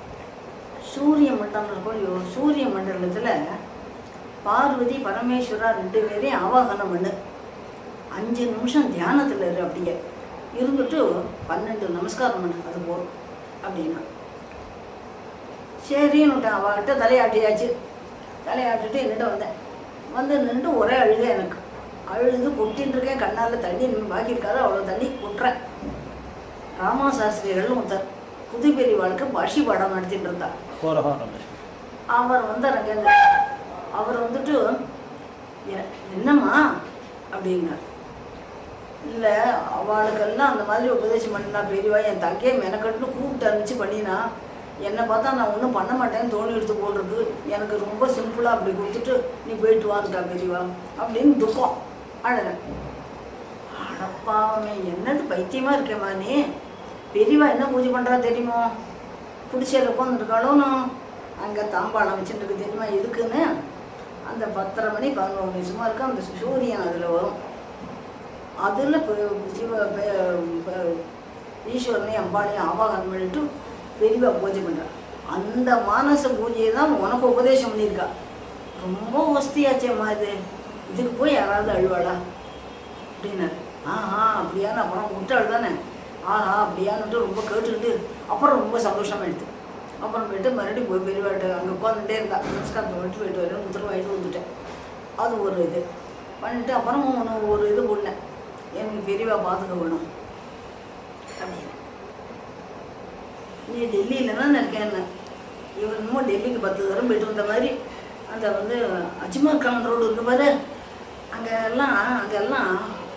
சூரிய மண்டலம் இருக்கும் இல்லையோ, சூரிய மண்டலத்தில் பார்வதி பரமேஸ்வரா ரெண்டு பேரையும் ஆவாகனம் பண்ணு, அஞ்சு நிமிஷம் தியானத்தில் இரு, அப்படியே இருந்துட்டு பன்னெண்டு நமஸ்காரம் பண்ணு, அது போகும் அப்படின்னா. சரின்னு விட்டேன். அவகிட்ட தலையாட்டியாச்சு. தலையாட்டிட்டு என்னிட்ட வந்தேன். வந்து நின்று ஒரே அழுக, எனக்கு அழுது கொட்டின்னு இருக்கேன், கண்ணால் தண்ணி பாக்கி இருக்காது, அவ்வளோ தண்ணி கொட்டுறேன். ராமா சாஸ்திரிகள் ஒருத்தர் புது பெரியவாளுக்கு பாஷி பாடம் நடத்திட்டு இருந்தார். அவர் வந்தார் அங்கேருந்து. அவர் வந்துட்டு என்னம்மா அப்படின்னார். இல்லை அவளுக்கெல்லாம் அந்த மாதிரி உபதேசம் பண்ணினா பெரியவா, என் தங்கையை மெனக்கட்டுன்னு கூப்பிட்டு அனுப்பிச்சு பண்ணினா என்னை பார்த்தா நான் ஒன்றும் பண்ண மாட்டேன்னு தோணி எடுத்து போட்டிருக்கு, எனக்கு ரொம்ப சிம்பிளாக அப்படி கொடுத்துட்டு நீ போயிட்டு வாங்கிட்டா பெரியவா அப்படின்னு துக்கம் அழகன். அடப்பாவமே என்னது பைத்தியமாக இருக்கேம்மா நீ, பெரியவா என்ன பூஜை பண்ணுறா தெரியுமோ, குடிசையில் உட்காந்துருக்காளோன்னு அங்கே தாம்பாளம் வச்சுட்டு இருக்கு தெரியுமா எதுக்குன்னு, அந்த பத்தரை மணி பதினோரு நிமிஷமாக இருக்கும், அந்த சூரியன் அதில் வரும், அதில் சிவ ஈஸ்வரனையும் அம்பாளையும் ஆவாகனம் பண்ணிட்டு பெரியவா பூஜை பண்ணுறான். அந்த மானச பூஜையை தான் உனக்கு உபதேசம் பண்ணியிருக்கா. ரொம்ப வசதியாச்சேம்மா இது, இதுக்கு போய் யாராவது அழுவாளா அப்படின்னாரு. ஆஹா அப்படியான்னு அப்புறம் முட்டாள் தானே, ஆஹா அப்படியான்னுட்டு ரொம்ப கேட்டுக்கிட்டு அப்புறம் ரொம்ப சந்தோஷமாக எடுத்து அப்புறம் போய்ட்டு மறுபடியும் போய் பெரியவாட்டு அங்கே உட்காந்துட்டே இருந்தா. நமஸ்காரத்தை விட்டு போயிட்டு வரேன், உத்தரவு வாங்கிட்டு வந்துட்டேன். அது ஒரு இது பண்ணிட்டு அப்புறம் ஒன்று ஒரு இது போடனேன், எனக்கு பெரியவா பார்த்துக்க வேணும் அப்படின்னு. நீ டெல்லியில் தான் இருக்கேன்னு, இவன் இன்னமும் டெல்லிக்கு பத்து தரம் போய்ட்டு வந்த மாதிரி அந்த வந்து அஜ்மர் கான் ரோடு இருக்கு பாரு, அங்கெல்லாம் அங்கெல்லாம்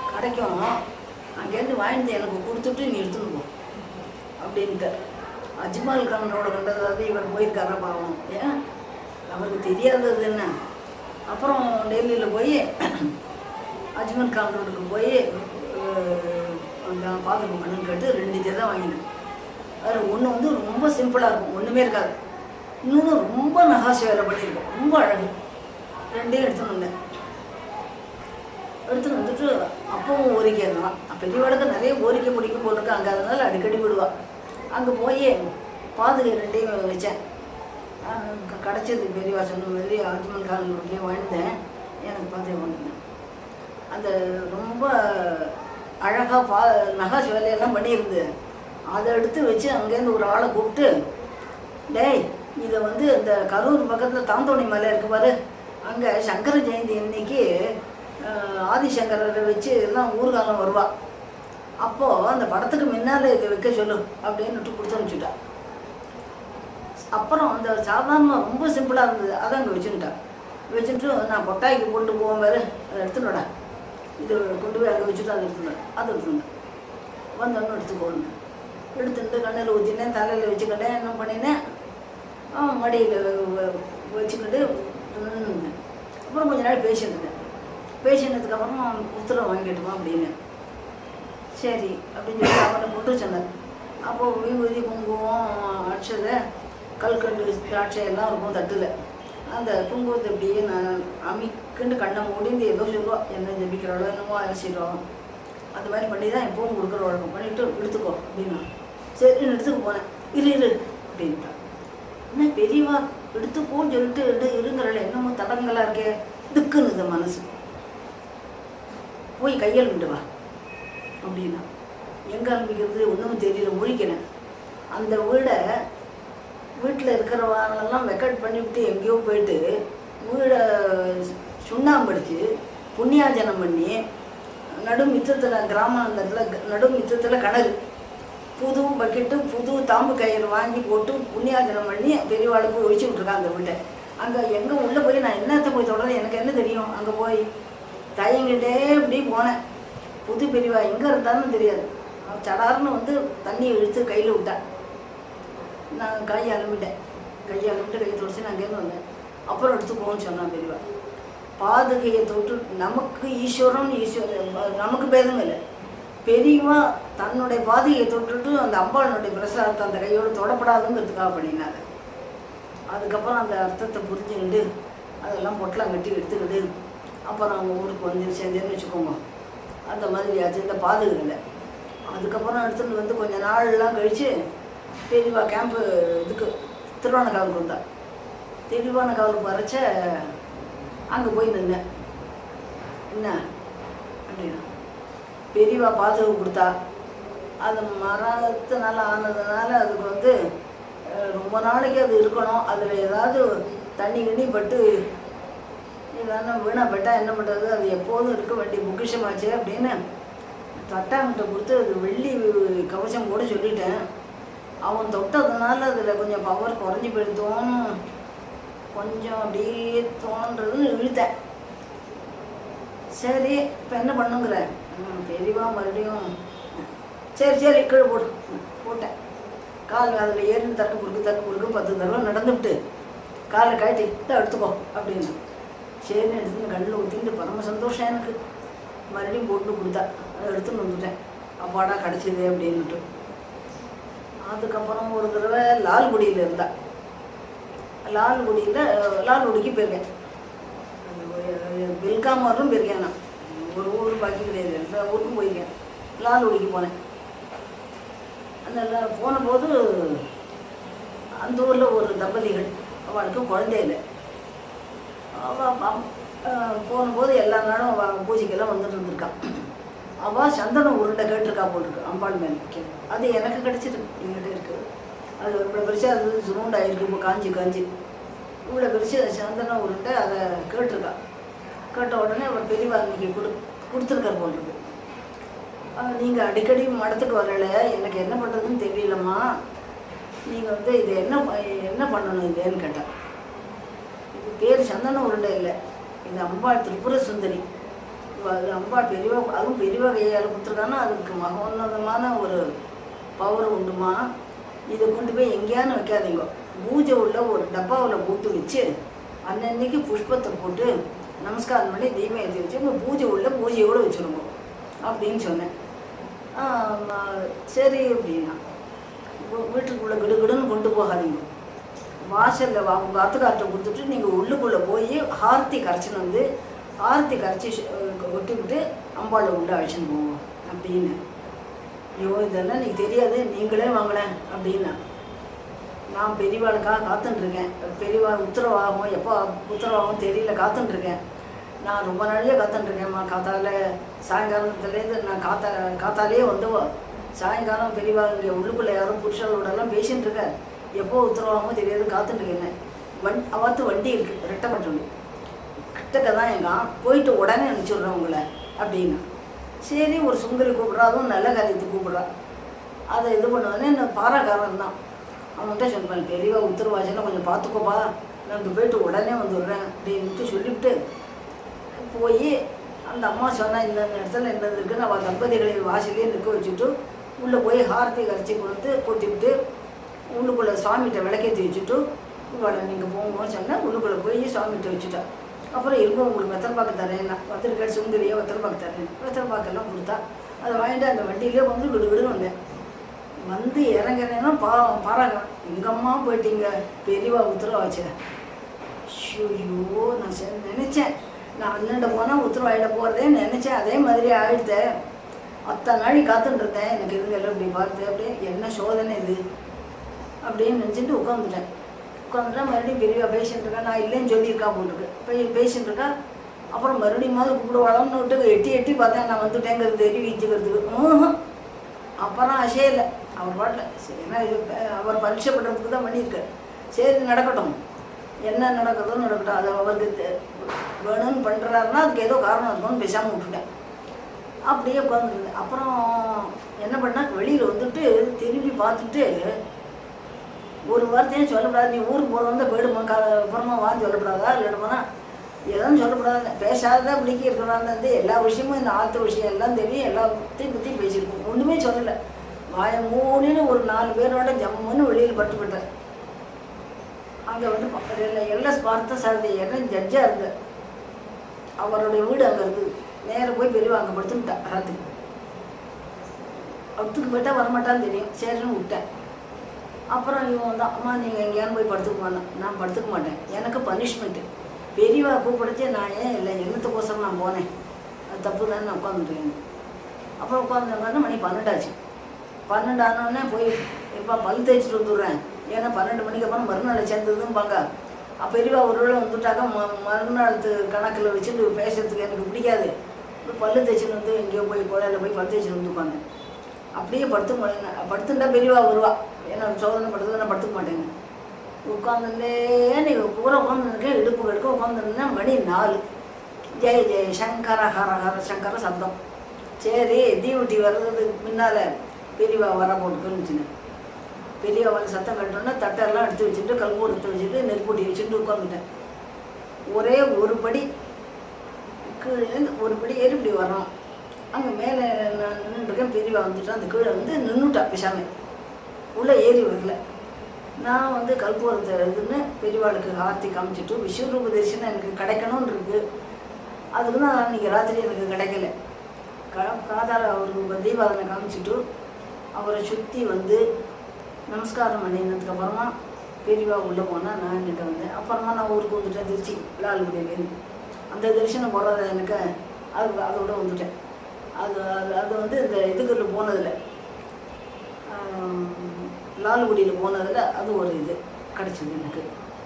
கிடைக்கும், அங்கேருந்து வாங்கிட்டு எனக்கு கொடுத்துட்டு நீ எடுத்துன்னு போ அப்படின்ட்டு. அஜ்மல் கானோட கண்டதாவது இவர் போயிருக்காரா பாவம், ஏன் அவருக்கு தெரியாதது என்ன. அப்புறம் டெல்லியில் போய் அஜ்மல் கான் ரோடுக்கு போய் பார்த்துக்க மண்ணுன்னு கேட்டு ரெண்டு ஜதை வாங்கினேன். அதில் ஒன்று வந்து ரொம்ப சிம்பிளாக இருக்கும், ஒன்றுமே இருக்காது. இன்னொன்று ரொம்ப நகாசி வேலை பண்ணியிருக்கோம், ரொம்ப அழகு. ரெண்டையும் எடுத்துன்னு வந்தேன். எடுத்துன்னு வந்துட்டு அப்பவும் ஓரிக்கை இருந்தான். பெரியவாளுக்கு நிறைய ஓரிக்கை பிடிக்க போட்டிருக்கேன் அங்கே, அதனால அடிக்கடி விடுவாள். அங்கே போய் பாதுகை ரெண்டையும் வச்சேன். கிடச்சது பெரியவா சொன்ன மாதிரி அஜ்மல் கான் ரோட்லேயே வாழ்ந்தேன். எனக்கு பாதுகை வாங்கினேன். அந்த ரொம்ப அழகாக பா நகாசி வேலையெல்லாம் பண்ணியிருந்து அதை எடுத்து வச்சு அங்கேருந்து ஒரு ஆளை கூப்பிட்டு, டேய் இதை வந்து இந்த கரூர் பக்கத்தில் தாந்தோணி மலை இருக்கு பாரு, அங்கே சங்கர ஜெயந்தி அன்னைக்கு ஆதிசங்கரரை வச்சு எல்லாம் ஊர்காலம் வருவா, அப்போது அந்த படத்துக்கு முன்னால் இதை வைக்க சொல்லு அப்படின்னுட்டு கொடுத்து அனுப்பிச்சுட்டா. அப்புறம் அந்த சாதாரணமாக ரொம்ப சிம்பிளாக இருந்தது, அதை அங்கே வச்சுக்கிட்டா. வச்சுட்டு நான் கொட்டாய்க்கு கொண்டு போவோம் வேறு, அதை எடுத்துனோடா, இது கொண்டு போய் அங்கே வச்சுட்டு அதை எடுத்துனேன். அதை எடுத்துனேன் வந்தோன்னு எடுத்துக்கோன்னு எடுத்துட்டு கண்ணில் ஊற்றினேன், தலையில் வச்சுக்கிட்டேன், என்ன பண்ணினேன், மடியில் வச்சுக்கிட்டு நின்றுந்தேன். அப்புறம் கொஞ்ச நாள் பேசியிருந்தேன். பேசினதுக்கப்புறம் உத்தரவு வாங்கிட்டுமா அப்படின்னு. சரி அப்படின்னு சொல்லி அவனை கொண்டு சொன்னார். அப்போது விபூதி குங்குமம் அட்சதை கல்கண்டு திராட்சை எல்லாம் இருக்கும் தட்டில். அந்த குங்குமத்தை அப்படியே நான் அமைக்குன்னு கண்ணை மூடிந்து ஏதோ சொல்லுவோம், என்ன ஜபிக்கிறாளோ என்னமோ அரிசிடும், அது மாதிரி பண்ணி தான் எப்பவும் கொடுக்குற வழக்கம். பண்ணிவிட்டு எடுத்துக்கோ அப்படின்னா சரின்னு எடுத்துக்க போனேன். இரு இரு அப்படின்ட்டான். என்ன பெரியவா எடுத்துக்கோன்னு சொல்லிட்டு எடு இருங்கிறல என்னமோ தடங்களாக இருக்கே, திக்குன்னு மனசு. போய் கையெழுந்துட்டு வா அப்படின்னா. எங்கே ஆரம்பிக்கிறது ஒன்றும் தெரியல, முழிக்கிறேன். அந்த வீடை வீட்டில் இருக்கிறவங்களெல்லாம் வெக்கட் பண்ணிவிட்டு எங்கேயோ போயிட்டு வீடை சுண்ணாம்படிச்சு புண்ணியாஜனம் பண்ணி நடு மித்தத்தில் கிராமம் அந்த இடத்துல நடு மித்தத்தில் கிணறு, புது பக்கெட்டு புது தாம்பு கயிறு வாங்கி போட்டு புண்ணியாஜனம் பண்ணி பெரியவாளுக்கு போய் ஒழிச்சு விட்ருக்காங்க அந்த வீட்டை. அங்கே எங்கே உள்ளே போய் நான் என்னத்தை போய் தொடர்றது, எனக்கு என்ன தெரியும். அங்கே போய் தயங்கிட்டே இப்படி போனேன். புது பெரியவா எங்கே இருந்தாலும் தெரியாது. சடார்னு வந்து தண்ணியை இழுத்து கையில் விட்டேன். நான் கையை அலம்பிட்டேன். கையை அலம்பிட்டு கையை தொடச்சி நான் அங்கேருந்து வந்தேன். அப்புறம் எடுத்துக்கோன்னு சொன்னான் பெரியவா. பாதுகையை தொட்டு நமக்கு ஈஸ்வரன் ஈஸ்வரன் நமக்கு பேதம் இல்லை. பெரியவா தன்னுடைய பாதுகையை தொட்டுட்டு அந்த அம்பாளுடைய பிரசாதத்தை அந்த கையோடு தொடப்படாதுங்கிறதுக்காக பண்ணினார். அதுக்கப்புறம் அந்த அர்த்தத்தை புரிஞ்சுக்கிட்டு அதெல்லாம் பொட்டலாம் கட்டி எடுத்துக்கிட்டு அப்புறம் அவங்க ஊருக்கு வந்து சேர்ந்தேன்னு வச்சுக்கோங்க. அந்த மாதிரி ஆச்சு இந்த பாதுகையில். அதுக்கப்புறம் எடுத்துகிட்டு வந்து கொஞ்சம் நாள்லாம் கழித்து பெரியவா கேம்ப்பு இதுக்கு திருவானக்காவலுக்கு வந்தா. திருவானக்காவலுக்கு வரைச்ச அங்கே போய் நின்னேன். என்ன அப்படின்னா பெரியவா பாதுகை கொடுத்தா. அது மரத்தினால ஆனதுனால அதுக்கு வந்து ரொம்ப நாளைக்கு அது இருக்கணும். அதில் ஏதாவது தண்ணி கிண்ணி பட்டு இல்லைன்னா வீணாப்பட்டா என்ன பண்ணுறது, அது எப்போதும் இருக்க வேண்டிய பொக்கிஷமாச்சு அப்படின்னு தட்டாங்கிட்ட கொடுத்து அது வெள்ளி கவசம் கூட சொல்லிட்டேன். அவன் தொட்டதுனால அதில் கொஞ்சம் பவர் குறைஞ்சி போயிடுத்தோன்னு கொஞ்சம் அப்படியே தோன்றதுன்னு இழுத்தேன். சரி இப்போ என்ன பண்ணுங்கிற பெரியவா மறுபடியும் சரி சரி கீழே போட்டு போட்டேன். கால் அதில் ஏறின்னு தட்டு கொடுக்கு தட்டு கொடுக்கு பத்து தடவை நடந்துவிட்டு காலை காட்டி தான் எடுத்துக்கோ அப்படின்னு சரின்னு எடுத்துன்னு கண்ணில் ஊற்றிட்டு பரம சந்தோஷம் எனக்கு. மறுபடியும் போட்டு கொடுத்தா அதை எடுத்துன்னு வந்துட்டேன். அப்பாடா கிடச்சிது அப்படின்ட்டு. அதுக்கப்புறம் ஒரு தடவை லால்குடியில் இருந்தா. லால்குடியில் லால்குடிக்கு போயிருக்கேன். பெல்காமரும் போயிருக்கேன். நான் ஒரு ஊர் பாக்கி கிடையாது, எல்லா ஊருக்கும் போயிருக்கேன். லால்குடிக்கு போனேன். அந்த போன போது அந்த ஊரில் ஒரு தம்பதிகள், அவளுக்கு குழந்தை இல்லை. அவள் போகும்போது எல்லா நாளும் அவள் பூஜைக்கெல்லாம் வந்துட்டு இருந்திருக்கான். அவள் சந்தனம் உருண்டை கேட்டிருக்கா போட்டிருக்கு அம்பாள் மேலே. அது எனக்கு கிடச்சிருக்கு, எங்கிட்ட இருக்குது. அது இவ்வளோ பெருசாக இருந்தது, சுருண்டாயிருக்கு, இப்போ காஞ்சி காஞ்சி இவ்வளோ பெருசு சந்தனம் உருண்டை அதை கேட்டிருக்கா. கேட்ட உடனே அவள் பெரியவா இன்னைக்கு கொடு கொடுத்துருக்கார் போட்டிருக்கு. நீங்கள் அடிக்கடி மடத்துக்கு வரல, எனக்கு என்ன பண்ணுறதுன்னு தெரியலம்மா, நீங்கள் வந்து இது என்ன என்ன பண்ணணும் இதுன்னு கேட்டேன். இது பேர் சந்தன உருண்டை இல்லை, இது அம்பாள் திரிபுர சுந்தரி. அது அம்பாள் பெரியவா, அதுவும் பெரியவா கையால் கொடுத்துருக்காங்கன்னா அதுக்கு மகோன்னதமான ஒரு பவர் உண்டுமா. இதை கொண்டு போய் எங்கேயானு வைக்காதீங்க. பூஜை உள்ள ஒரு டப்பாவில் போட்டு வச்சு அன்னன்னைக்கு புஷ்பத்தை போட்டு நமஸ்காரம் பண்ணி தீபம் ஏற்றி வச்சு உங்கள் பூஜை உள்ள பூஜையோடு வச்சுருங்க அப்படின்னு சொன்னேன். சரி அப்படின்னா வீட்டுக்குள்ளே கிடுகிடுன்னு கொண்டு போகாதீங்க. வாசலில் வா உங்கள் அத்துக்கார்ட்ட கொடுத்துட்டு நீங்கள் உள்ளுக்குள்ளே போய் ஆர்த்தி கரைச்சின்னு வந்து ஆர்த்தி கரைச்சி விட்டுக்கிட்டு அம்பாளை உள்ள அழைச்சின்னு போவோம் அப்படின்னு. ஐயோ இதெல்லாம் நீக்கு தெரியாது, நீங்களே வாங்கினேன் அப்படின்னா. நான் பெரியவாளுக்காக காத்துட்டுருக்கேன். பெரியவா உத்தரவாகும், எப்போ உத்தரவாகும் தெரியல, காத்துட்டுருக்கேன். நான் ரொம்ப நாளையே காத்துட்டுருக்கேன்மா. காத்தால சாயங்காலத்துலேருந்து நான் காத்தா காத்தாலேயே வந்துவோ சாயங்காலம் பெரியவா இங்கே உள்ளுக்குள்ளே யாரும் புருஷர்களோடலாம் பேசிகிட்டு இருக்கேன். எப்போ உத்தரவாகமோ தெரியாது, காத்துட்டுருக்கேன். வண் அவத்து வண்டி இருக்குது, ரெட்டப்பட்டு வண்டி கிட்டக்க தான் எங்க போயிட்டு உடனே அனுப்பிச்சுட்றேன் உங்களை அப்படின்னா. சரி ஒரு சுந்தரி கூப்பிட்றா, அதுவும் நல்ல காரியத்துக்கு கூப்பிட்றா. அதை இது பண்ணுவானே இந்த பாராக்காரன் தான். அவன்கிட்ட சொல்லுவேன், பெரியவா உத்தரவாச்சுன்னா கொஞ்சம் பார்த்துக்கோப்பா, நான் போயிட்டு உடனே வந்துடுறேன் அப்படின்ட்டு சொல்லிவிட்டு போய் அந்த அம்மா சொன்னால் இந்த இடத்துல என்னது இருக்குன்னு அவள் தம்பதிகளை வாசலே நிற்க வச்சுட்டு உள்ளே போய் ஹாரத்தை கரைச்சி கொடுத்து கொட்டிவிட்டு உள்ளுக்குள்ளே சுவாமிகிட்ட விளக்கேற்றி வச்சுட்டு இவளை நீங்கள் போங்கன்னு சொன்னால் உள்ளுக்குள்ளே போய் சுவாமிகிட்ட வச்சுட்டா. அப்புறம் இருக்கும் உங்களுக்கு வெத்தலை பாக்கு தரேன்னா, வத்திரிக்காய் சுந்தரியாக வெத்தலை பாக்கு தரேன். வெத்தலை பாக்கெல்லாம் கொடுத்தா அதை வாங்கிட்டு அந்த வண்டியிலே வந்து விடு விடுன்னு வந்தேன். வந்து இறங்குறேன்னா பா பாராங்க எங்கம்மா போயிட்டீங்க, பெரியவா உத்தரவாச்சு. ஐயோ நான் சரி நினச்சேன், நான் அண்ணன்ட போனால் உத்தரவாயிட போகிறதே நினச்சேன். அதே மாதிரி ஆகிடுத்தேன். அத்தனை நாளைக்கு காத்துட்டுருந்தேன், எனக்கு இதுங்கெல்லாம் இப்படி பார்த்து அப்படியே என்ன சோதனை இது அப்படின்னு நினச்சிட்டு உட்காந்துட்டேன். உட்காந்துட்டா மறுபடியும் பெரியவா பேசிகிட்டு இருக்கா. நான் இல்லைன்னு சொல்லியிருக்கா போட்டுருக்கு போய் பேசிகிட்டு இருக்கா. அப்புறம் மறுபடியும் மாதிரி கூப்பிடுவாளம்னு விட்டு எட்டி எட்டி பார்த்தேன். நான் வந்துட்டேங்கிறது எட்டி வீச்சுக்கிறதுக்கு. அப்புறம் அசே இல்லை அவர் பாட்டில். சரி ஏன்னா இது அவர் பரீட்சை பண்ணுறதுக்கு தான் பண்ணியிருக்கார். சரி நடக்கட்டும், என்ன நடக்குதோ நடக்கட்டும். அது அவருக்கு வேணும்னு பண்ணுறாருன்னா அதுக்கு ஏதோ காரணம் இருக்கும்னு பேசாமல் விட்டுட்டேன். அப்படியே உட்காந்துருந்தேன். அப்புறம் என்ன பண்ணால் வெளியில் வந்துட்டு திரும்பி பார்த்துட்டு ஒரு வார்த்தையும் சொல்லக்கூடாது. நீ ஊருக்கு போகிற வந்தால் போயிடுமா, கா அப்புறமா வாங்கி சொல்லக்கூடாதா இல்லைன்னா எதுவும் சொல்லக்கூடாது. பேசாத பிடிக்க இருக்கிறான்னு வந்து எல்லா விஷயமும் இந்த ஆற்று விஷயம் எல்லாம் தெரியும், எல்லாத்தையும் பற்றி பேசியிருக்கோம். ஒன்றுமே சொல்லலை. வாய மூணுன்னு ஒரு நாலு பேரோட ஜம்முன்னு வெளியில் பட்டுப்பட்டேன். அங்கே வந்து இல்லை எல்லாம் பார்த்த சாரதி என்ன ஜட்ஜாக இருந்தேன். அவருடைய வீடு அங்கே இருக்குது. நேராக போய் பெரியவா அங்கே படுத்துக்கிட்டா. ராத்துக்கு அடுத்துக்கு போயிட்டா வரமாட்டான்னு தெரியும். சரின்னு விட்டேன். அப்புறம் இவன் தான், அம்மா நீங்கள் எங்கேயானு போய் படுத்துக்குவானா. நான் படுத்துக்க மாட்டேன், எனக்கு பனிஷ்மெண்ட்டு. பெரியவா கூப்பிடுச்சு, நான் ஏன் இல்லை என்னத்துக்கோசரம் நான் போனேன், அது தப்பு தானே நான் உட்காந்துட்டேன். அப்புறம் உட்காந்துருந்தாங்க. மணி பன்னெண்டாச்சு. பன்னெண்டு ஆனோடனே போய் இப்போ பல் தேய்ச்சிட்டு வந்துடுறேன். ஏன்னா பன்னெண்டு மணிக்கு அப்புறம் மறுநாள் சேர்ந்ததும்பாங்க. அப்போ பெரியவா ஒரு வேளை வந்துட்டாக்கா ம மறுநாள் கணக்கில் வச்சுட்டு பேசுறதுக்கு எனக்கு பிடிக்காது. பல்லு தேய்ச்சின்னு வந்து எங்கேயோ போய் கோயிலில் போய் பல் தேய்ச்சிட்டு வந்து உட்காந்தேன். அப்படியே படுத்து போனேங்க. படுத்துட்டா பெரியவா வருவா. ஏன்னா சோதனை படுத்துறது நான் படுத்துக்க மாட்டேங்க. உட்காந்துருந்தே நீங்கள் பூரா உட்காந்துருக்கேன். இடுப்பு கடுக்க உட்காந்துருந்தேன். மணி நாலு. ஜெய ஜெய சங்கர ஹர ஹர சங்கர சப்தம். சரி தீவட்டி வர்றதுக்கு முன்னால் பெரியவா வர போட்டுக்குன்னு பெரியவா வந்து சத்தம் கட்டோன்னா தட்டெல்லாம் எடுத்து வச்சுட்டு கல்பூர் எடுத்து வச்சுட்டு நெருப்பூட்டி வச்சுட்டு உட்காந்துட்டேன். ஒரே ஒரு படி கீழேருந்து ஒரு படி ஏறி இப்படி வரோம். அங்கே மேலே நான் நின்றுருக்கேன். பெரியவா வந்துட்டா. அந்த கீழே வந்து நின்றுட்டா பேசாமல், உள்ளே ஏறி வரல. நான் வந்து கல்பூரத்தை இதுன்னு பெரியவாளுக்கு ஆர்த்தி காமிச்சிட்டு விஸ்வரூப தரிசனம் எனக்கு கிடைக்கணும்னு இருக்குது. அதுக்கு தான் அன்றைக்கி ராத்திரி எனக்கு கிடைக்கல. க காதால் அவருக்கு தீபாவளை காமிச்சிட்டு அவரை சுற்றி வந்து நமஸ்காரம் பண்ணினதுக்கப்புறமா பெரியவா உள்ளே போனால் நான் என்கிட்ட வந்தேன். அப்புறமா நான் ஊருக்கு வந்துட்டேன், திருச்சி லால்குடியிலேருந்து. அந்த தரிசனம் போடுறத எனக்கு அது அதோட வந்துட்டேன். அது அது அது வந்து இந்த இதுக்குள்ள போனதில்லை, லால்குடியில் போனதில் அது ஒரு இது கிடச்சிது எனக்கு.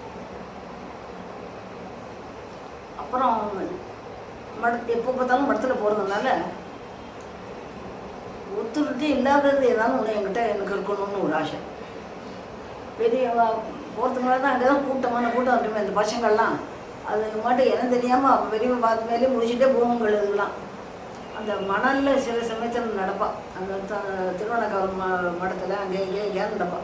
அப்புறம் மட எப்போ பார்த்தாலும் மடத்தில் போகிறதுனால ஒத்துக்கிட்டே இல்லாதது ஏதாவது ஒன்று என்கிட்ட எனக்கு இருக்கணும்னு ஒரு ஆசை. பெரிய போகிறதுனால தான் அங்கே தான் கூட்டமான கூட்டம் இருக்குமே இந்த பசங்கள்லாம். அது மட்டும் என்ன தெரியாமல் அப்போ பெரியவங்க பார்த்து மேலே முடிச்சுட்டே போகுங்கள். இதெல்லாம் அந்த மணலில் சில சமயத்தில் நடப்பா. அந்த திருவண்ணாமலை ம மடத்தில் அங்கே இங்கே எங்கேயாவது நடப்பா.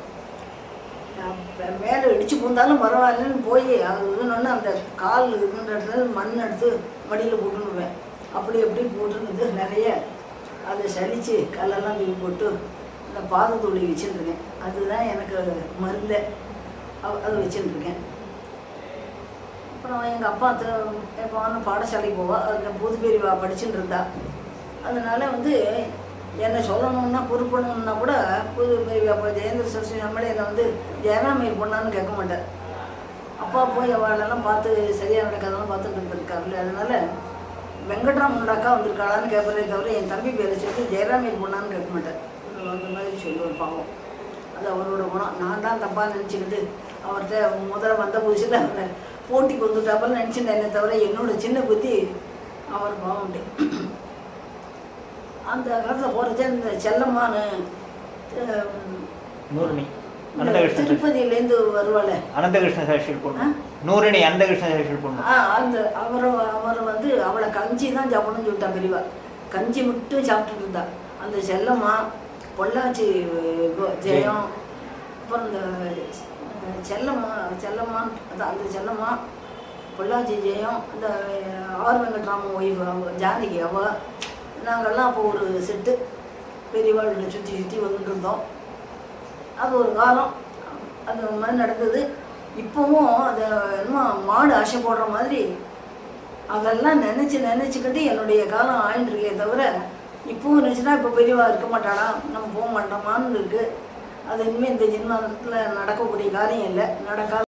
மேலே இடிச்சு பூந்தாலும் பரவாயில்லன்னு போய் அது இதுன்னு அந்த கால் இதுன்ற இடத்துல மண் எடுத்து மடியில் போட்டுன்னுவேன். அப்படி எப்படி போட்டுருந்தது நிறைய. அதை சலித்து கல்லெல்லாம் தூக்கி போட்டு இந்த பாதத்தூளி வச்சுட்டுருக்கேன். அதுதான் எனக்கு மருந்தை. அதை வச்சுட்டுருக்கேன். அப்புறம் எங்கள் அப்பா எப்போ வந்து பாடசாலைக்கு போவா, அந்த புது பெரியவா படிச்சுட்டு இருந்தா. அதனால வந்து என்னை சொல்லணுன்னா பொறுப்பணுன்னா கூட புது பெரியவா இப்போ ஜெயேந்திர சரஸ்வதி நம்மளே என்னை வந்து ஜெயராமையர் பொண்ணான்னு கேட்க மாட்டேன். அப்பா போய் அவளெல்லாம் பார்த்து சரியாக நடக்காதெல்லாம் பார்த்துட்டு இருந்திருக்காருல்ல. அதனால வெங்கட்ராமன் அக்கா வந்திருக்காளான்னு கேட்பதே தவிர என் தம்பி பேரை சொல்லி ஜெயராமையர் பொண்ணான்னு கேட்க மாட்டேன். அந்த மாதிரி சொல்லுவார் பாவம். அது அவரோட குணம். நான் தான் தப்பாக நினச்சிக்கிட்டு அவர்கிட்ட முதல்ல வந்த புதுசில் அவரை போட்டிக்கு வந்துட்டாப்பன்னு நினச்சிட்டேன். என்னை தவிர என்னோட சின்ன புத்தி அவர் பாவம் உண்டு. அந்த காலத்தில் போகிறச்ச இந்த செல்லம்மான்னு திருப்பதியிலேருந்து வருவாள் அனந்தகிருஷ்ண சாட்சியில் பொண்ணு நூறினி அனந்தகிருஷ்ண சாட்சியில் பொண்ணு. ஆ அந்த அவரை அவர் வந்து அவளை கஞ்சி தான் சாப்பிடணும்னு சொல்லிட்டா பெரியவா. கஞ்சி மட்டும் சாப்பிட்டுட்டு இருந்தா. அந்த செல்லம்மா, பொள்ளாச்சி ஜெயம், அப்புறம் இந்த செல்லம்மா செல்லம்மா அந்த செல்லம்மா, பொள்ளாச்சி ஜெயம், இந்த ஆர் வெங்கட்ராமன் ஒய்ஃபு ஜானகி அவ, நாங்கள்லாம் அப்போ ஒரு செட்டு பெரியவாள் சுற்றி சுற்றி வந்துட்டு இருந்தோம். அது ஒரு காலம். அது மாதிரி நடந்தது. இப்போவும் அதை என்னமோ மாடு ஆசை போடுற மாதிரி அதெல்லாம் நினச்சி நினச்சிக்கிட்டு என்னுடைய காலம் ஆயின்ட்டுருக்கே தவிர இப்போவும் நினச்சினா இப்போ பெரியவா இருக்க மாட்டாளா, நம்ம போக மாட்டோமான்னு இருக்குது. அது இனிமேல் இந்த ஜென்மத்தில் நடக்கக்கூடிய காரியம் இல்லை, நடக்காது.